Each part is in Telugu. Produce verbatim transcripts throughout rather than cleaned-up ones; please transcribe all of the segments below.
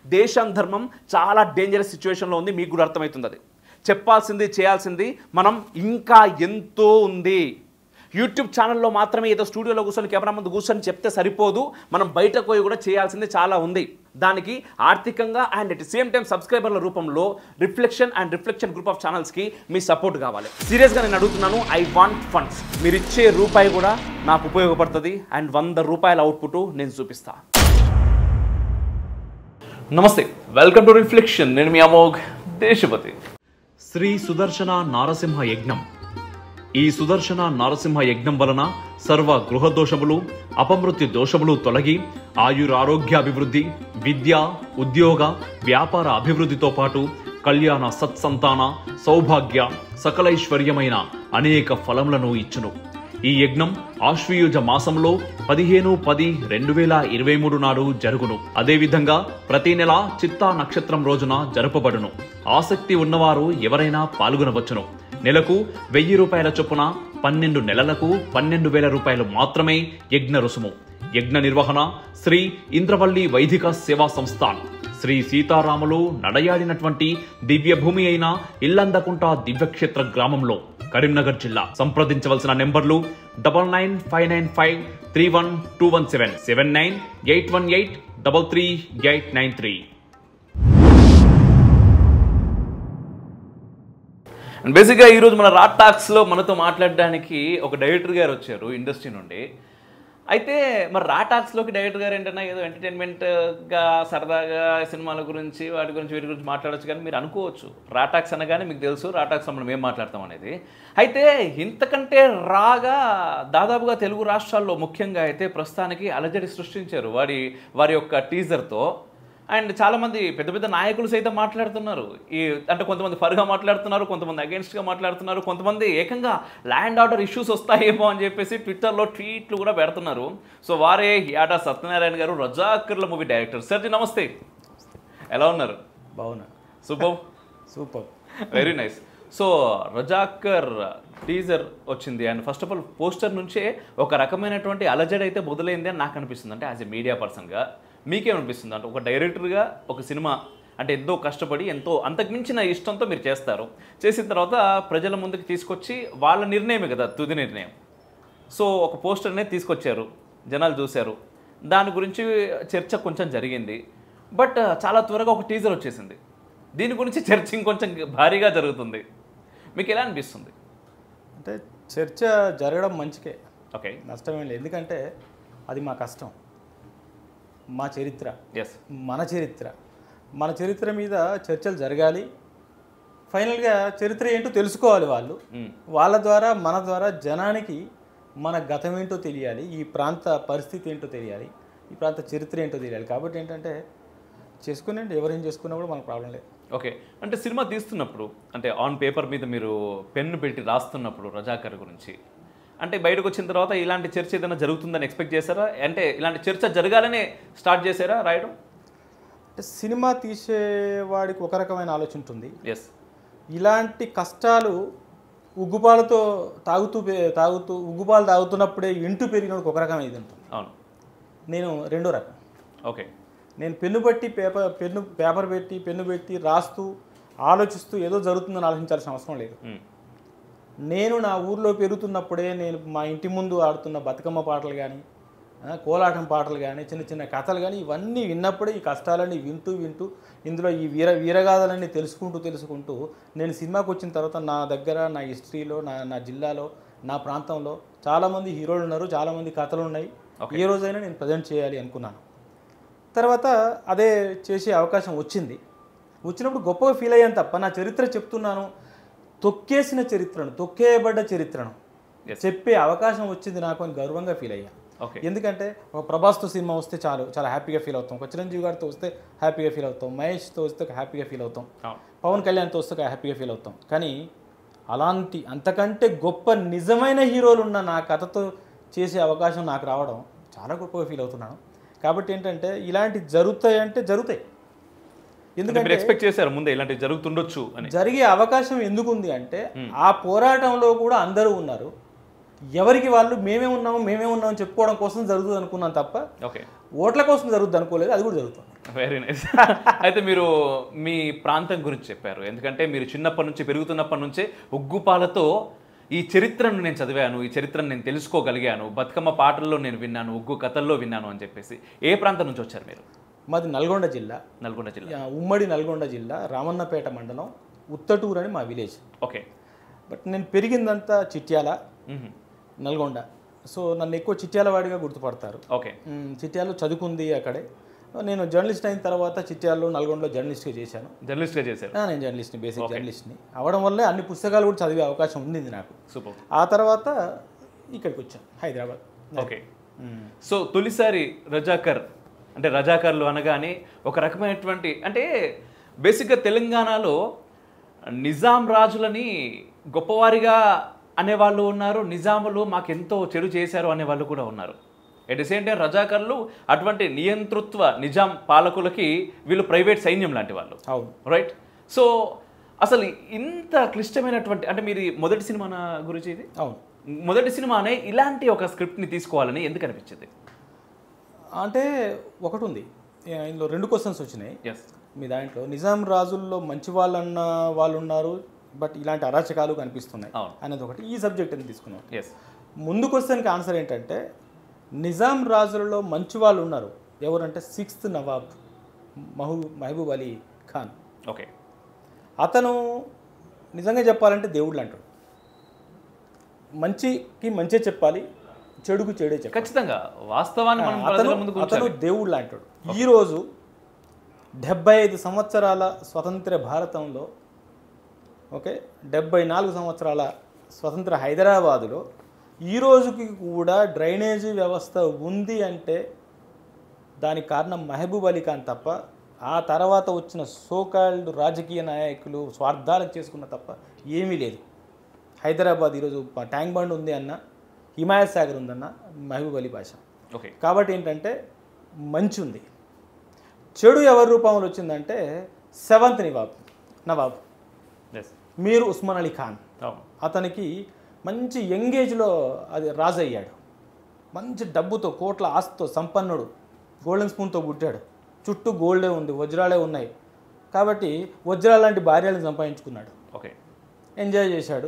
దేశం ధర్మం చాలా డేంజరస్ సిచ్యువేషన్లో ఉంది. మీకు కూడా అర్థమవుతుంది. అది చెప్పాల్సింది చేయాల్సింది మనం ఇంకా ఎంతో ఉంది. యూట్యూబ్ ఛానల్లో మాత్రమే ఏదో స్టూడియోలో కూర్చొని కెమెరా ముందు కూర్చొని చెప్తే సరిపోదు. మనం బయటకు పోయి కూడా చేయాల్సింది చాలా ఉంది. దానికి ఆర్థికంగా and at the same time సబ్స్క్రైబర్ల రూపంలో Reflection and Reflection group of ఛానల్స్కి మీ సపోర్ట్ కావాలి. సీరియస్గా నేను అడుగుతున్నాను. I want funds. మీరు ఇచ్చే రూపాయి కూడా నాకు ఉపయోగపడుతుంది అండ్ వంద రూపాయల అవుట్పుట్ నేను చూపిస్తా. నమస్తే, వెల్కమ్ టు రిఫ్లెక్షన్. నేను మీ అమోఘ్ దేశపతి. శ్రీ సుదర్శన నారసింహ యజ్ఞం. ఈ సుదర్శన నారసింహ యజ్ఞం వలన సర్వ గృహ దోషములు, అపమృత్యు దోషములు తొలగి ఆయురారోగ్యాభివృద్ధి, విద్య, ఉద్యోగ, వ్యాపార అభివృద్ధితో పాటు కళ్యాణ సత్సంతాన, సౌభాగ్య, సకలైశ్వర్యమైన అనేక ఫలములను ఇచ్చును. ఈ యజ్ఞం ఆశ్వయుజ మాసంలో పదిహేను పది రెండు వేల ఇరవై మూడు నాడు జరుగును. అదేవిధంగా ప్రతి నెల చిత్తా నక్షత్రం రోజున జరుపబడును. ఆసక్తి ఉన్నవారు ఎవరైనా పాల్గొనవచ్చును. నెలకు వెయ్యి రూపాయల చొప్పున పన్నెండు నెలలకు పన్నెండు వేల రూపాయలు మాత్రమే యజ్ఞ రుసుము. యజ్ఞ నిర్వహణ శ్రీ ఇంద్రవల్లి వైదిక సేవా సంస్థాన్. శ్రీ సీతారాములు నడయాడినటువంటి దివ్య భూమి అయిన ఇల్లందకుంట దివ్యక్షేత్ర గ్రామంలో, కరీంనగర్ జిల్లా. సంప్రదించవలసిన నెంబర్లు double nine five nine five three one two one seven seven nine eight one eight double three eight nine three. And బేసిక్గా ఈరోజు మన రా టాక్స్లో మనతో మాట్లాడడానికి ఒక డైరెక్టర్ గారు వచ్చారు ఇండస్ట్రీ నుండి. అయితే మరి రా టాక్స్లోకి డైరెక్టర్ గారు ఏంటన్నా ఏదో ఎంటర్టైన్మెంట్గా సరదాగా సినిమాల గురించి వాటి గురించి వీటి గురించి మాట్లాడచ్చు, కానీ మీరు అనుకోవచ్చు రా టాక్స్ అనగానే మీకు తెలుసు రా టాక్స్లో మనం ఏం మాట్లాడతాం అనేది. అయితే ఇంతకంటే రాగా దాదాపుగా తెలుగు రాష్ట్రాల్లో ముఖ్యంగా అయితే ప్రస్తుతానికి అలజడి సృష్టించారు వారి వారి యొక్క టీజర్తో. అండ్ చాలామంది పెద్ద పెద్ద నాయకులు సైతం మాట్లాడుతున్నారు. ఈ అంటే కొంతమంది ఫర్గా మాట్లాడుతున్నారు, కొంతమంది అగెన్స్ట్గా మాట్లాడుతున్నారు, కొంతమంది ఏకంగా ల్యాండ్ ఆర్డర్ ఇష్యూస్ వస్తాయేమో అని చెప్పేసి ట్విట్టర్లో ట్వీట్లు కూడా పెడుతున్నారు. సో వారే యాడా సత్యనారాయణ గారు, రజాకర్ల మూవీ డైరెక్టర్. సార్ నమస్తే, ఎలా ఉన్నారు? బాగున్నా. Super super, very nice. So Razakar teaser వచ్చింది and first of all poster నుంచే ఒక రకమైనటువంటి అలజడి అయితే మొదలైంది అని నాకు అనిపిస్తుంది. అంటే యాజ్ ఎ మీడియా పర్సన్గా మీకేమనిపిస్తుంది? అంటే ఒక డైరెక్టర్గా ఒక సినిమా అంటే ఎంతో కష్టపడి ఎంతో అంతకుమించిన ఇష్టంతో మీరు చేస్తారు. చేసిన తర్వాత ప్రజల ముందుకు తీసుకొచ్చి వాళ్ళ నిర్ణయమే కదా తుది నిర్ణయం. సో ఒక పోస్టర్ అనేది తీసుకొచ్చారు, జనాలు చూశారు, దాని గురించి చర్చ కొంచెం జరిగింది. బట్ చాలా త్వరగా ఒక టీజర్ వచ్చేసింది. దీని గురించి చర్చ ఇంకొంచెం భారీగా జరుగుతుంది. మీకు ఎలా అనిపిస్తుంది? అంటే చర్చ జరగడం మంచికే, ఓకే, నష్టమేం లేదు. ఎందుకంటే అది మా కష్టం, మా చరిత్ర, ఎస్, మన చరిత్ర. మన చరిత్ర మీద చర్చలు జరగాలి. ఫైనల్గా చరిత్ర ఏంటో తెలుసుకోవాలి వాళ్ళు. వాళ్ళ ద్వారా మన ద్వారా జనానికి మన గతం ఏంటో తెలియాలి, ఈ ప్రాంత పరిస్థితి ఏంటో తెలియాలి, ఈ ప్రాంత చరిత్ర ఏంటో తెలియాలి. కాబట్టి ఏంటంటే చేసుకునేంటి, ఎవరేం చేసుకున్నా కూడా మనకు ప్రాబ్లం లేదు. ఓకే, అంటే సినిమా తీస్తున్నప్పుడు అంటే ఆన్ పేపర్ మీద మీరు పెన్ను పెట్టి రాస్తున్నప్పుడు రజాకర్ గురించి అంటే బయటకు వచ్చిన తర్వాత ఇలాంటి చర్చ ఏదైనా జరుగుతుందని ఎక్స్పెక్ట్ చేశారా? అంటే ఇలాంటి చర్చ జరగాలనే స్టార్ట్ చేశారా రాయడం? అంటే సినిమా తీసేవాడికి ఒక రకమైన ఆలోచన ఉంటుంది. ఎస్, ఇలాంటి కష్టాలు ఉగ్గుపాలతో తాగుతూ తాగుతూ ఉగ్గుపాలు తాగుతున్నప్పుడే ఇంటూ పెరిగినప్పుడు ఒక రకం ఇది ఉంటుంది. అవును, నేను రెండో రకం. ఓకే, నేను పెన్ను బట్టి పేపర్ పెన్ను పేపర్ పెట్టి పెన్ను పెట్టి రాస్తూ ఆలోచిస్తూ ఏదో జరుగుతుందని ఆలోచించాల్సిన అవసరం లేదు. నేను నా ఊర్లో పెరుగుతున్నప్పుడే నేను మా ఇంటి ముందు ఆడుతున్న బతుకమ్మ పాటలు కానీ, కోలాటం పాటలు కానీ, చిన్న చిన్న కథలు కానీ ఇవన్నీ విన్నప్పుడే ఈ కష్టాలన్నీ వింటూ వింటూ ఇందులో ఈ వీర వీరగాథలన్నీ తెలుసుకుంటూ తెలుసుకుంటూ నేను సినిమాకి వచ్చిన తర్వాత నా దగ్గర నా హిస్టరీలో నా నా జిల్లాలో నా ప్రాంతంలో చాలామంది హీరోలు ఉన్నారు, చాలామంది కథలు ఉన్నాయి. ఏ రోజైనా నేను ప్రజెంట్ చేయాలి అనుకున్నాను. తర్వాత అదే చేసే అవకాశం వచ్చింది. వచ్చినప్పుడు గొప్పగా ఫీల్ అయ్యాను తప్ప నా చరిత్ర చెప్తున్నాను, తొక్కేసిన చరిత్రను, తొక్కేయబడ్డ చరిత్రను చెప్పే అవకాశం వచ్చింది నాకు అని గర్వంగా ఫీల్ అయ్యాను. ఎందుకంటే ఒక ప్రభాస్తో సినిమా వస్తే చాలు చాలా హ్యాపీగా ఫీల్ అవుతాం, ఒక చిరంజీవి గారితో వస్తే హ్యాపీగా ఫీల్ అవుతాం, మహేష్తో వస్తే హ్యాపీగా ఫీల్ అవుతాం, పవన్ కళ్యాణ్తో వస్తే హ్యాపీగా ఫీల్ అవుతాం. కానీ అలాంటి అంతకంటే గొప్ప నిజమైన హీరోలు ఉన్న నా కథతో చేసే అవకాశం నాకు రావడం చాలా గొప్పగా ఫీల్ అవుతున్నాను. కాబట్టి ఏంటంటే ఇలాంటి జరుగుతాయంటే జరుగుతాయి. ఎందుకంటే ఎక్స్పెక్ట్ చేశారు ముందే ఇలాంటి జరుగుతుండొచ్చు అని. జరిగే అవకాశం ఎందుకు ఉంది అంటే ఆ పోరాటంలో కూడా అందరూ ఉన్నారు. ఎవరికి వాళ్ళు మేమే ఉన్నాము మేమే ఉన్నామని చెప్పుకోవడం కోసం జరుగుతుంది అనుకున్నాను తప్ప ఓట్ల కోసం జరుగుద్ది అనుకోలేదు, అది కూడా జరుగుతుంది. Very nice. అయితే మీరు మీ ప్రాంతం గురించి చెప్పారు, ఎందుకంటే మీరు చిన్నప్పటి నుంచి పెరుగుతున్నప్పటి నుంచే ఉగ్గుపాలతో ఈ చరిత్రను నేను చదివాను, ఈ చరిత్రను నేను తెలుసుకోగలిగాను, బతుకమ్మ పాటల్లో నేను విన్నాను, ఉగ్గు కథల్లో విన్నాను అని చెప్పేసి. ఏ ప్రాంతం నుంచి వచ్చారు మీరు? మాది నల్గొండ జిల్లా. నల్గొండ జిల్లా, ఉమ్మడి నల్గొండ జిల్లా, రామన్నపేట మండలం, ఉత్తటూరు అని మా విలేజ్. ఓకే. బట్ నేను పెరిగిందంతా చిట్యాల, నల్గొండ. సో నన్ను ఎక్కువ చిట్యాల వాడిగా గుర్తుపడతారు. ఓకే. చిట్యాలలో చదువుకుంది అక్కడే. నేను జర్నలిస్ట్ అయిన తర్వాత చిట్యాలలో నల్గొండలో జర్నలిస్ట్గా చేశాను. జర్నలిస్ట్గా చేశారు? నేను జర్నలిస్ట్ని, బేసిక్ జర్నలిస్ట్ని అవడం వల్లే అన్ని పుస్తకాలు కూడా చదివే అవకాశం ఉండింది నాకు. సూపర్. ఆ తర్వాత ఇక్కడికి వచ్చాను, హైదరాబాద్. ఓకే. సో తొలిసారి రజాకర్ అంటే రజాకర్లు అనగానే ఒక రకమైనటువంటి, అంటే బేసిక్గా తెలంగాణలో నిజాం రాజులని గొప్పవారిగా అనేవాళ్ళు ఉన్నారు, నిజాములు మాకెంతో చెడు చేశారు అనేవాళ్ళు కూడా ఉన్నారు. ఎట్ ది సేమ్ టైం రజాకర్లు అటువంటి నియంతృత్వ నిజాం పాలకులకి వీళ్ళు ప్రైవేట్ సైన్యం లాంటి వాళ్ళు. అవును, రైట్. సో అసలు ఇంత క్లిష్టమైనటువంటి, అంటే మీరు మొదటి సినిమా గురించి ఇది? అవును, మొదటి సినిమానే ఇలాంటి ఒక స్క్రిప్ట్ని తీసుకోవాలని ఎందుకు అనిపించింది? అంటే ఒకటి ఉంది, ఇందులో రెండు క్వశ్చన్స్ వచ్చినాయి. ఎస్. మీ దాంట్లో నిజాం రాజుల్లో మంచి వాళ్ళు అన్న వాళ్ళు ఉన్నారు, బట్ ఇలాంటి అరాచకాలు కనిపిస్తున్నాయి అనేది ఒకటి. ఈ సబ్జెక్ట్ అని తీసుకున్నాం. ఎస్. ముందు క్వశ్చన్కి ఆన్సర్ ఏంటంటే, నిజాం రాజులలో మంచి వాళ్ళు ఉన్నారు. ఎవరంటే సిక్స్త్ నవాబ్ మహబూ మహబూబ్ అలీ ఖాన్. ఓకే. అతను నిజంగా చెప్పాలంటే దేవుళ్ళు అంటాడు. మంచికి మంచి చెప్పాలి, చెడుకు చెడే చెప్పాలి. ఖచ్చితంగా వాస్తవాన్ని మనం ప్రజల ముందుకు ఉంచాలి. అతను దేవుళ్ళు అంటాడు. ఈరోజు డెబ్బై ఐదు సంవత్సరాల స్వతంత్ర భారతంలో, ఓకే, డెబ్బై నాలుగు సంవత్సరాల స్వతంత్ర హైదరాబాదులో ఈ రోజుకి కూడా డ్రైనేజీ వ్యవస్థ ఉంది అంటే దానికి కారణం మహబూబ్ అలీ ఖాన్ తప్ప, ఆ తర్వాత వచ్చిన సోకాల్డ్ రాజకీయ నాయకులు స్వార్థాలకు చేసుకున్న తప్ప ఏమీ లేదు. హైదరాబాద్ ఈరోజు ట్యాంక్ బండ్ ఉంది అన్న, హిమాయత్ సాగర్ ఉందన్న మహబూబ్ అలీ భాష. ఓకే. కాబట్టి ఏంటంటే మంచి ఉంది. చెడు ఎవరి రూపంలో వచ్చిందంటే సెవెంత్ నవాబ్ నవాబ్ మీర్ ఉస్మాన్ అలీ ఖాన్. అతనికి మంచి యంగేజ్లో అది రాజు అయ్యాడు. మంచి డబ్బుతో, కోట్ల ఆస్తితో సంపన్నుడు, గోల్డెన్ స్పూన్తో పుట్టాడు. చుట్టూ గోల్డే ఉంది, వజ్రాలే ఉన్నాయి. కాబట్టి వజ్రాల లాంటి భార్యలను సంపాదించుకున్నాడు. ఓకే. ఎంజాయ్ చేశాడు.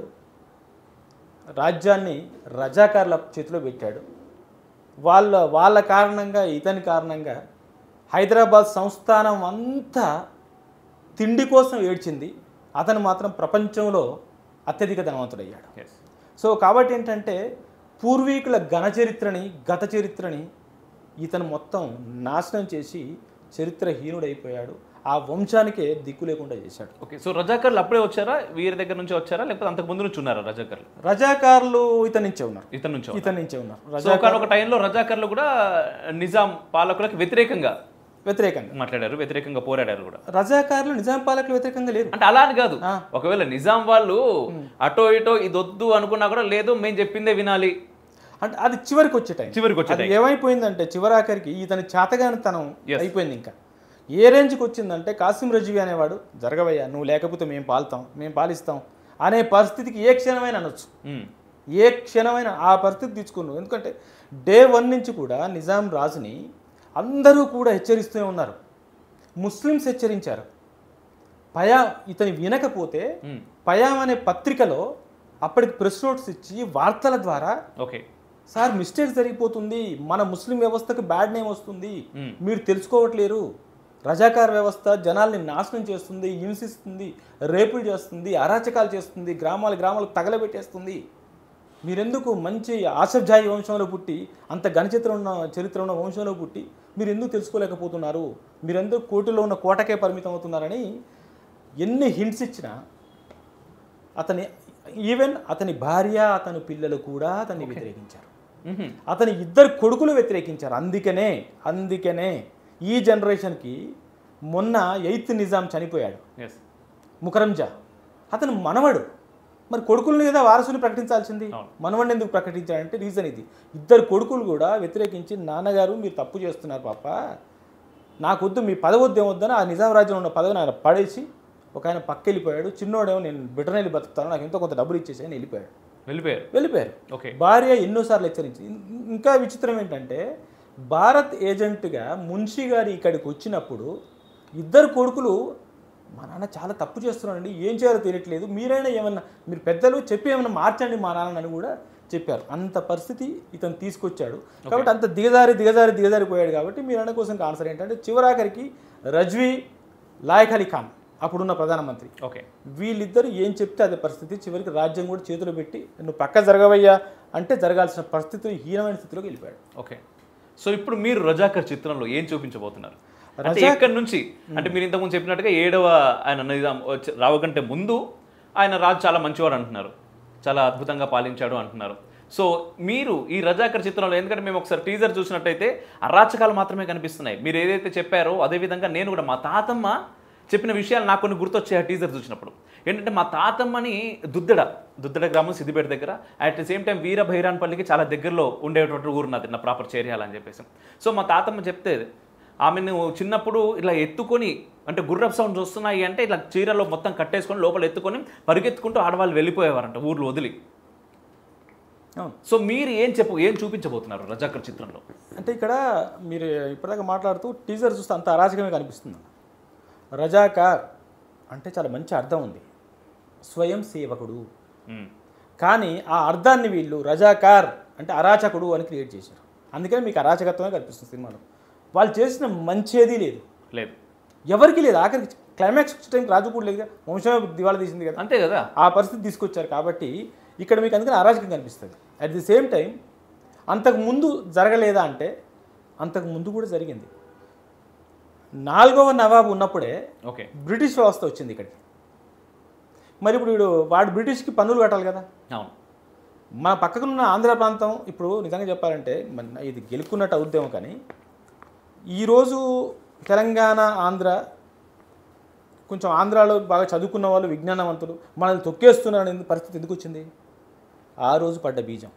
రాజ్యాన్ని రజాకార్ల చేతిలో పెట్టాడు. వాళ్ళ వాళ్ళ కారణంగా, ఇతని కారణంగా హైదరాబాద్ సంస్థానం అంతా తిండి కోసం ఏడ్చింది. అతను మాత్రం ప్రపంచంలో అత్యధిక ధనవంతుడయ్యాడు. సో కాబట్టి ఏంటంటే పూర్వీకుల ఘన చరిత్రని, గత చరిత్రని ఇతను మొత్తం నాశనం చేసి చరిత్రహీనుడైపోయాడు. ఆ వంశానికే దిక్కు లేకుండా చేశాడు. ఓకే. సో రజాకర్లు అప్పుడే వచ్చారా, వీరి దగ్గర నుంచి వచ్చారా, లేకపోతే అంతకు ముందు నుంచి ఉన్నారా రజాకర్లు? రజాకార్లు ఇతని నుంచే ఉన్నారు. ఇతని నుంచి ఇతని నుంచే ఉన్నారు. రజాకార్ ఒక టైంలో రజాకర్లు కూడా నిజాం పాలకులకు వ్యతిరేకంగా వ్యతిరేకంగా మాట్లాడారు, వ్యతిరేకంగా పోరాడారు కూడా. రజాకార్లు నిజాం పాలకులు వ్యతిరేకంగా లేరు అంటే అలా అని కాదు. ఒకవేళ నిజాం వాళ్ళు అటో ఇటో ఇది వద్దు అనుకున్నా కూడా, లేదు మేము చెప్పిందే వినాలి అంటే అది చివరికి వచ్చే టైం. చివరికి వచ్చే టైం ఏమైపోయిందంటే చివరాఖరికి ఇతని చేతగానితనం అయిపోయింది. ఇంకా ఏ రేంజ్కి వచ్చిందంటే కాసిం రజ్వీ అనేవాడు, జరగవయ్యా నువ్వు లేకపోతే మేము పాలుతాం, మేము పాలిస్తాం అనే పరిస్థితికి ఏ క్షణమైనా అనొచ్చు. ఏ క్షణమైనా ఆ పరిస్థితి తీసుకున్నావు. ఎందుకంటే డే వన్ నుంచి కూడా నిజాం రాజుని అందరూ కూడా హెచ్చరిస్తూనే ఉన్నారు. ముస్లిమ్స్ హెచ్చరించారు. పయా ఇతని వినకపోతే పయాం అనే పత్రికలో అప్పటికి ప్రెస్ నోట్స్ ఇచ్చి వార్తల ద్వారా, ఓకే సార్ మిస్టేక్ జరిగిపోతుంది, మన ముస్లిం వ్యవస్థకు బ్యాడ్ నేమ్ వస్తుంది, మీరు తెలుసుకోవట్లేరు, రజాకార్ వ్యవస్థ జనాల్ని నాశనం చేస్తుంది, హింసిస్తుంది, రేపులు చేస్తుంది, అరాచకాలు చేస్తుంది, గ్రామాలు గ్రామాలకు తగలబెట్టేస్తుంది, మీరెందుకు మంచి ఆసఫ్జాయి వంశంలో పుట్టి, అంత ఘనచిత్రం ఉన్న చరిత్ర ఉన్న వంశంలో పుట్టి మీరు ఎందుకు తెలుసుకోలేకపోతున్నారు, మీరెందుకు కోటిలో ఉన్న కోటకే పరిమితం అవుతున్నారని ఎన్ని హింట్స్ ఇచ్చినా అతని ఈవెన్ అతని భార్య, అతని పిల్లలు కూడా అతన్ని వ్యతిరేకించారు. అతని ఇద్దరు కొడుకులు వ్యతిరేకించారు. అందుకనే అందుకనే ఈ జనరేషన్కి మొన్న ఎయిత్ నిజాం చనిపోయాడు, ముకరంజా, అతను మనవడు. మరి కొడుకుల్ని కదా వారసుని ప్రకటించాల్సింది, మనవడిని ఎందుకు ప్రకటించాడంటే రీజన్ ఇది. ఇద్దరు కొడుకులు కూడా వ్యతిరేకించి, నాన్నగారు మీరు తప్పు చేస్తున్నారు పాప, నాకొద్దు మీ పదవద్దు ఏమొద్దని ఆ నిజాం రాజ్యంలో ఉన్న పదవిని ఆయన పడేసి ఒక ఆయన పక్క వెళ్ళిపోయాడు. చిన్నోడేమో నేను బిడ్డనెళ్ళి బతుకుతాను, నాకు ఎంతో కొంత డబ్బులు ఇచ్చేసి అని వెళ్ళిపోయాడు. వెళ్ళిపోయారు వెళ్ళిపోయారు ఓకే. భార్య ఎన్నోసార్లు హెచ్చరించి. ఇంకా విచిత్రం ఏంటంటే భారత్ ఏజెంట్గా మున్షి గారు ఇక్కడికి వచ్చినప్పుడు ఇద్దరు కొడుకులు మా నాన్న చాలా తప్పు చేస్తున్నారండి, ఏం చేయాలో తెలియట్లేదు, మీరైనా ఏమన్నా మీరు పెద్దలు చెప్పి ఏమన్నా మార్చండి మా నాన్నని కూడా చెప్పారు. అంత పరిస్థితి ఇతను తీసుకొచ్చాడు కాబట్టి అంత దిగజారి దిగజారి దిగజారి పోయాడు కాబట్టి మీరు అన్న కోసం ఆన్సర్ ఏంటంటే చివరాఖరికి రజ్వీ లాయక్ అలీ ఖాన్ అప్పుడున్న ప్రధానమంత్రి ఓకే వీళ్ళిద్దరు ఏం చెప్తే అదే పరిస్థితి, చివరికి రాజ్యం కూడా చేతులు పెట్టి నువ్వు పక్క జరగవయ్యా అంటే జరగాల్సిన పరిస్థితి హీనమైన స్థితిలోకి వెళ్ళిపోయాడు. ఓకే సో ఇప్పుడు మీరు రజాకర్ చిత్రంలో ఏం చూపించబోతున్నారు? అంటే ఎక్కడి నుంచి అంటే మీరు ఇంతకుముందు చెప్పినట్టుగా ఏడవ ఆయన నిజాం వచ్చి రావకంటే ముందు ఆయన రాజు చాలా మంచివాడు అంటున్నారు, చాలా అద్భుతంగా పాలించాడు అంటున్నారు. సో మీరు ఈ రజాకర్ చిత్రంలో, ఎందుకంటే మేము ఒకసారి టీజర్ చూసినట్టయితే అరాచకాలు మాత్రమే కనిపిస్తున్నాయి. మీరు ఏదైతే చెప్పారో అదేవిధంగా నేను కూడా మా తాతమ్మ చెప్పిన విషయాలు నాకు కొన్ని గుర్తొచ్చాయి ఆ టీజర్ చూసినప్పుడు. ఏంటంటే మా తాతమ్మని దుద్దెడ దుద్దెడ గ్రామం సిద్దిపేట దగ్గర, అట్ ద సేమ్ టైం వీర భైరాన్పల్లికి చాలా దగ్గరలో ఉండేటువంటి ఊరు నాది, నా ప్రాపర్ చేరియాలి అని చెప్పేసి. సో మా తాతమ్మ చెప్తే ఆమెను చిన్నప్పుడు ఇలా ఎత్తుకొని అంటే గుర్రప్ సౌండ్స్ వస్తున్నాయి అంటే ఇలా చీరలో మొత్తం కట్టేసుకొని లోపల ఎత్తుకొని పరిగెత్తుకుంటూ ఆడవాళ్ళు వెళ్ళిపోయేవారంట ఊర్లు వదిలి. సో మీరు ఏం చెప్పు ఏం చూపించబోతున్నారు రజాకర్ చిత్రంలో? అంటే ఇక్కడ మీరు ఇప్పటిదాకా మాట్లాడుతూ టీజర్ చూస్తే అంత అరాచకమే కనిపిస్తుంది. రజాకార్ అంటే చాలా మంచి అర్థం ఉంది, స్వయం సేవకుడు. కానీ ఆ అర్థాన్ని వీళ్ళు రజాకార్ అంటే అరాచకుడు అని క్రియేట్ చేశారు. అందుకని మీకు అరాచకత్వమే కనిపిస్తుంది సినిమాలో. వాళ్ళు చేసిన మంచేది లేదు లేదు ఎవరికి లేదు. ఆఖరికి క్లైమాక్స్ వచ్చే టైంకి రాజు కూడా లేదుగా, వంశమే దివాళా తీసింది కదా, అంతే కదా. ఆ పరిస్థితి తీసుకొచ్చారు కాబట్టి ఇక్కడ మీకు అందుకని అరాచకం కనిపిస్తుంది. అట్ ది సేమ్ టైం అంతకు ముందు జరగలేదా అంటే అంతకు ముందు కూడా జరిగింది. నాలుగవ నవాబు ఉన్నప్పుడే ఓకే బ్రిటిష్ వ్యవస్థ వచ్చింది ఇక్కడికి. మరి ఇప్పుడు వీడు వాడు బ్రిటిష్కి పన్నులు కట్టాలి కదా. అవును, మన పక్కకున్న ఆంధ్ర ప్రాంతం ఇప్పుడు నిజంగా చెప్పాలంటే మన ఇది గెలుక్కున్నట్టు అవుద్దేమో, కానీ ఈరోజు తెలంగాణ ఆంధ్ర కొంచెం ఆంధ్రాలో బాగా చదువుకున్న వాళ్ళు విజ్ఞానవంతులు మనల్ని తొక్కేస్తున్నారనే పరిస్థితి ఎందుకు వచ్చింది? ఆ రోజు పడ్డ బీజం.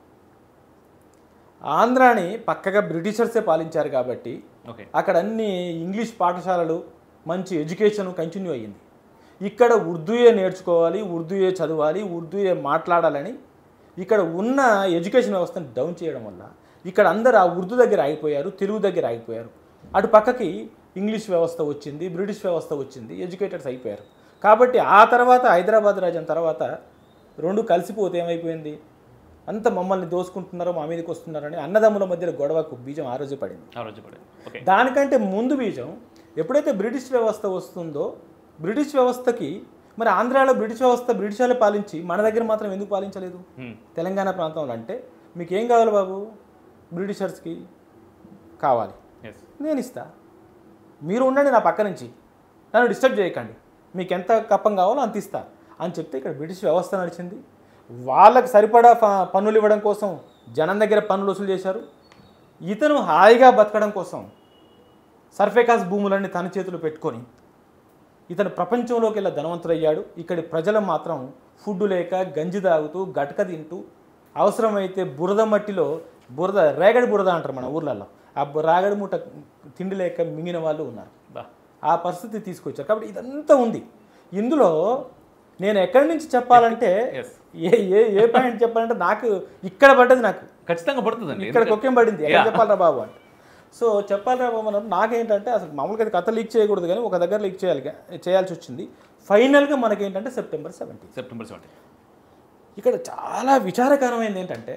ఆంధ్రాని పక్కగా బ్రిటిషర్సే పాలించారు కాబట్టి ఓకే అక్కడ అన్ని ఇంగ్లీష్ పాఠశాలలు మంచి ఎడ్యుకేషన్ కంటిన్యూ అయ్యింది. ఇక్కడ ఉర్దూయే నేర్చుకోవాలి, ఉర్దూయే చదవాలి, ఉర్దూయే మాట్లాడాలని ఇక్కడ ఉన్న ఎడ్యుకేషన్ వ్యవస్థను డౌన్ చేయడం వల్ల ఇక్కడ అందరూ ఆ ఉర్దూ దగ్గర ఆగిపోయారు, తెలుగు దగ్గర ఆగిపోయారు. అటు పక్కకి ఇంగ్లీష్ వ్యవస్థ వచ్చింది, బ్రిటిష్ వ్యవస్థ వచ్చింది, ఎడ్యుకేటర్స్ అయిపోయారు. కాబట్టి ఆ తర్వాత హైదరాబాద్ రాజ్యం తర్వాత రెండు కలిసిపోతే ఏమైపోయింది, అంత మమ్మల్ని దోసుకుంటున్నారో మా మీదకి వస్తున్నారని అన్నదమ్ముల మధ్యలో గొడవకు బీజం ఆ రోజు పడింది. ఆ రోజు పడింది. ఓకే దానికంటే ముందు బీజం ఎప్పుడైతే బ్రిటిష్ వ్యవస్థ వస్తుందో బ్రిటిష్ వ్యవస్థకి మరి ఆంధ్రాలో బ్రిటిష్ వ్యవస్థ బ్రిటిష్ వాళ్ళే పాలించి మన దగ్గర మాత్రం ఎందుకు పాలించలేదు తెలంగాణ ప్రాంతంలో? అంటే మీకు ఏం కావాలి బాబు, బ్రిటిషర్స్కి కావాలి, నేను ఇస్తా, మీరు ఉండండి నా పక్క నుంచి, నన్ను డిస్టర్బ్ చేయకండి, మీకు ఎంత కప్పం కావాలో అంత ఇస్తా అని చెప్తే ఇక్కడ బ్రిటిష్ వ్యవస్థ నడిచింది. వాళ్ళకి సరిపడా పన్నులు ఇవ్వడం కోసం జనం దగ్గర పన్నులు వసూలు చేశారు. ఇతను హాయిగా బతకడం కోసం సర్ఫేకాస్ భూములన్నీ తన చేతులు పెట్టుకొని ఇతను ప్రపంచంలోకి వెళ్ళి ధనవంతుడయ్యాడు. ఇక్కడి ప్రజలు మాత్రం ఫుడ్ లేక గంజి తాగుతూ గటక తింటూ అవసరమైతే బురద మట్టిలో బురద రేగడి బురద అంటారు మన ఊర్లలో, ఆ రాగడి మూట తిండి లేక మింగిన వాళ్ళు ఉన్నారు. ఆ పరిస్థితి తీసుకొచ్చారు. కాబట్టి ఇదంతా ఉంది ఇందులో. నేను ఎక్కడి నుంచి చెప్పాలంటే ఏ ఏ ఏ పాయింట్ చెప్పాలంటే నాకు ఇక్కడ పడ్డది, నాకు ఖచ్చితంగా పడుతుంది, ఇక్కడ కొక్కేం పడింది, ఎక్కడ చెప్పాలరా బాబు అంటే. సో చెప్పాలరా బాబు మనం నాకేంటంటే అసలు మామూలుగా అది కథ లీక్ చేయకూడదు కానీ ఒక దగ్గర లీక్ చేయాలి చేయాల్సి వచ్చింది. ఫైనల్గా మనకేంటంటే సెప్టెంబర్ సెవెంటీన్ సెప్టెంబర్ సెవెంటీన్ ఇక్కడ చాలా విచారకరమైనది ఏంటంటే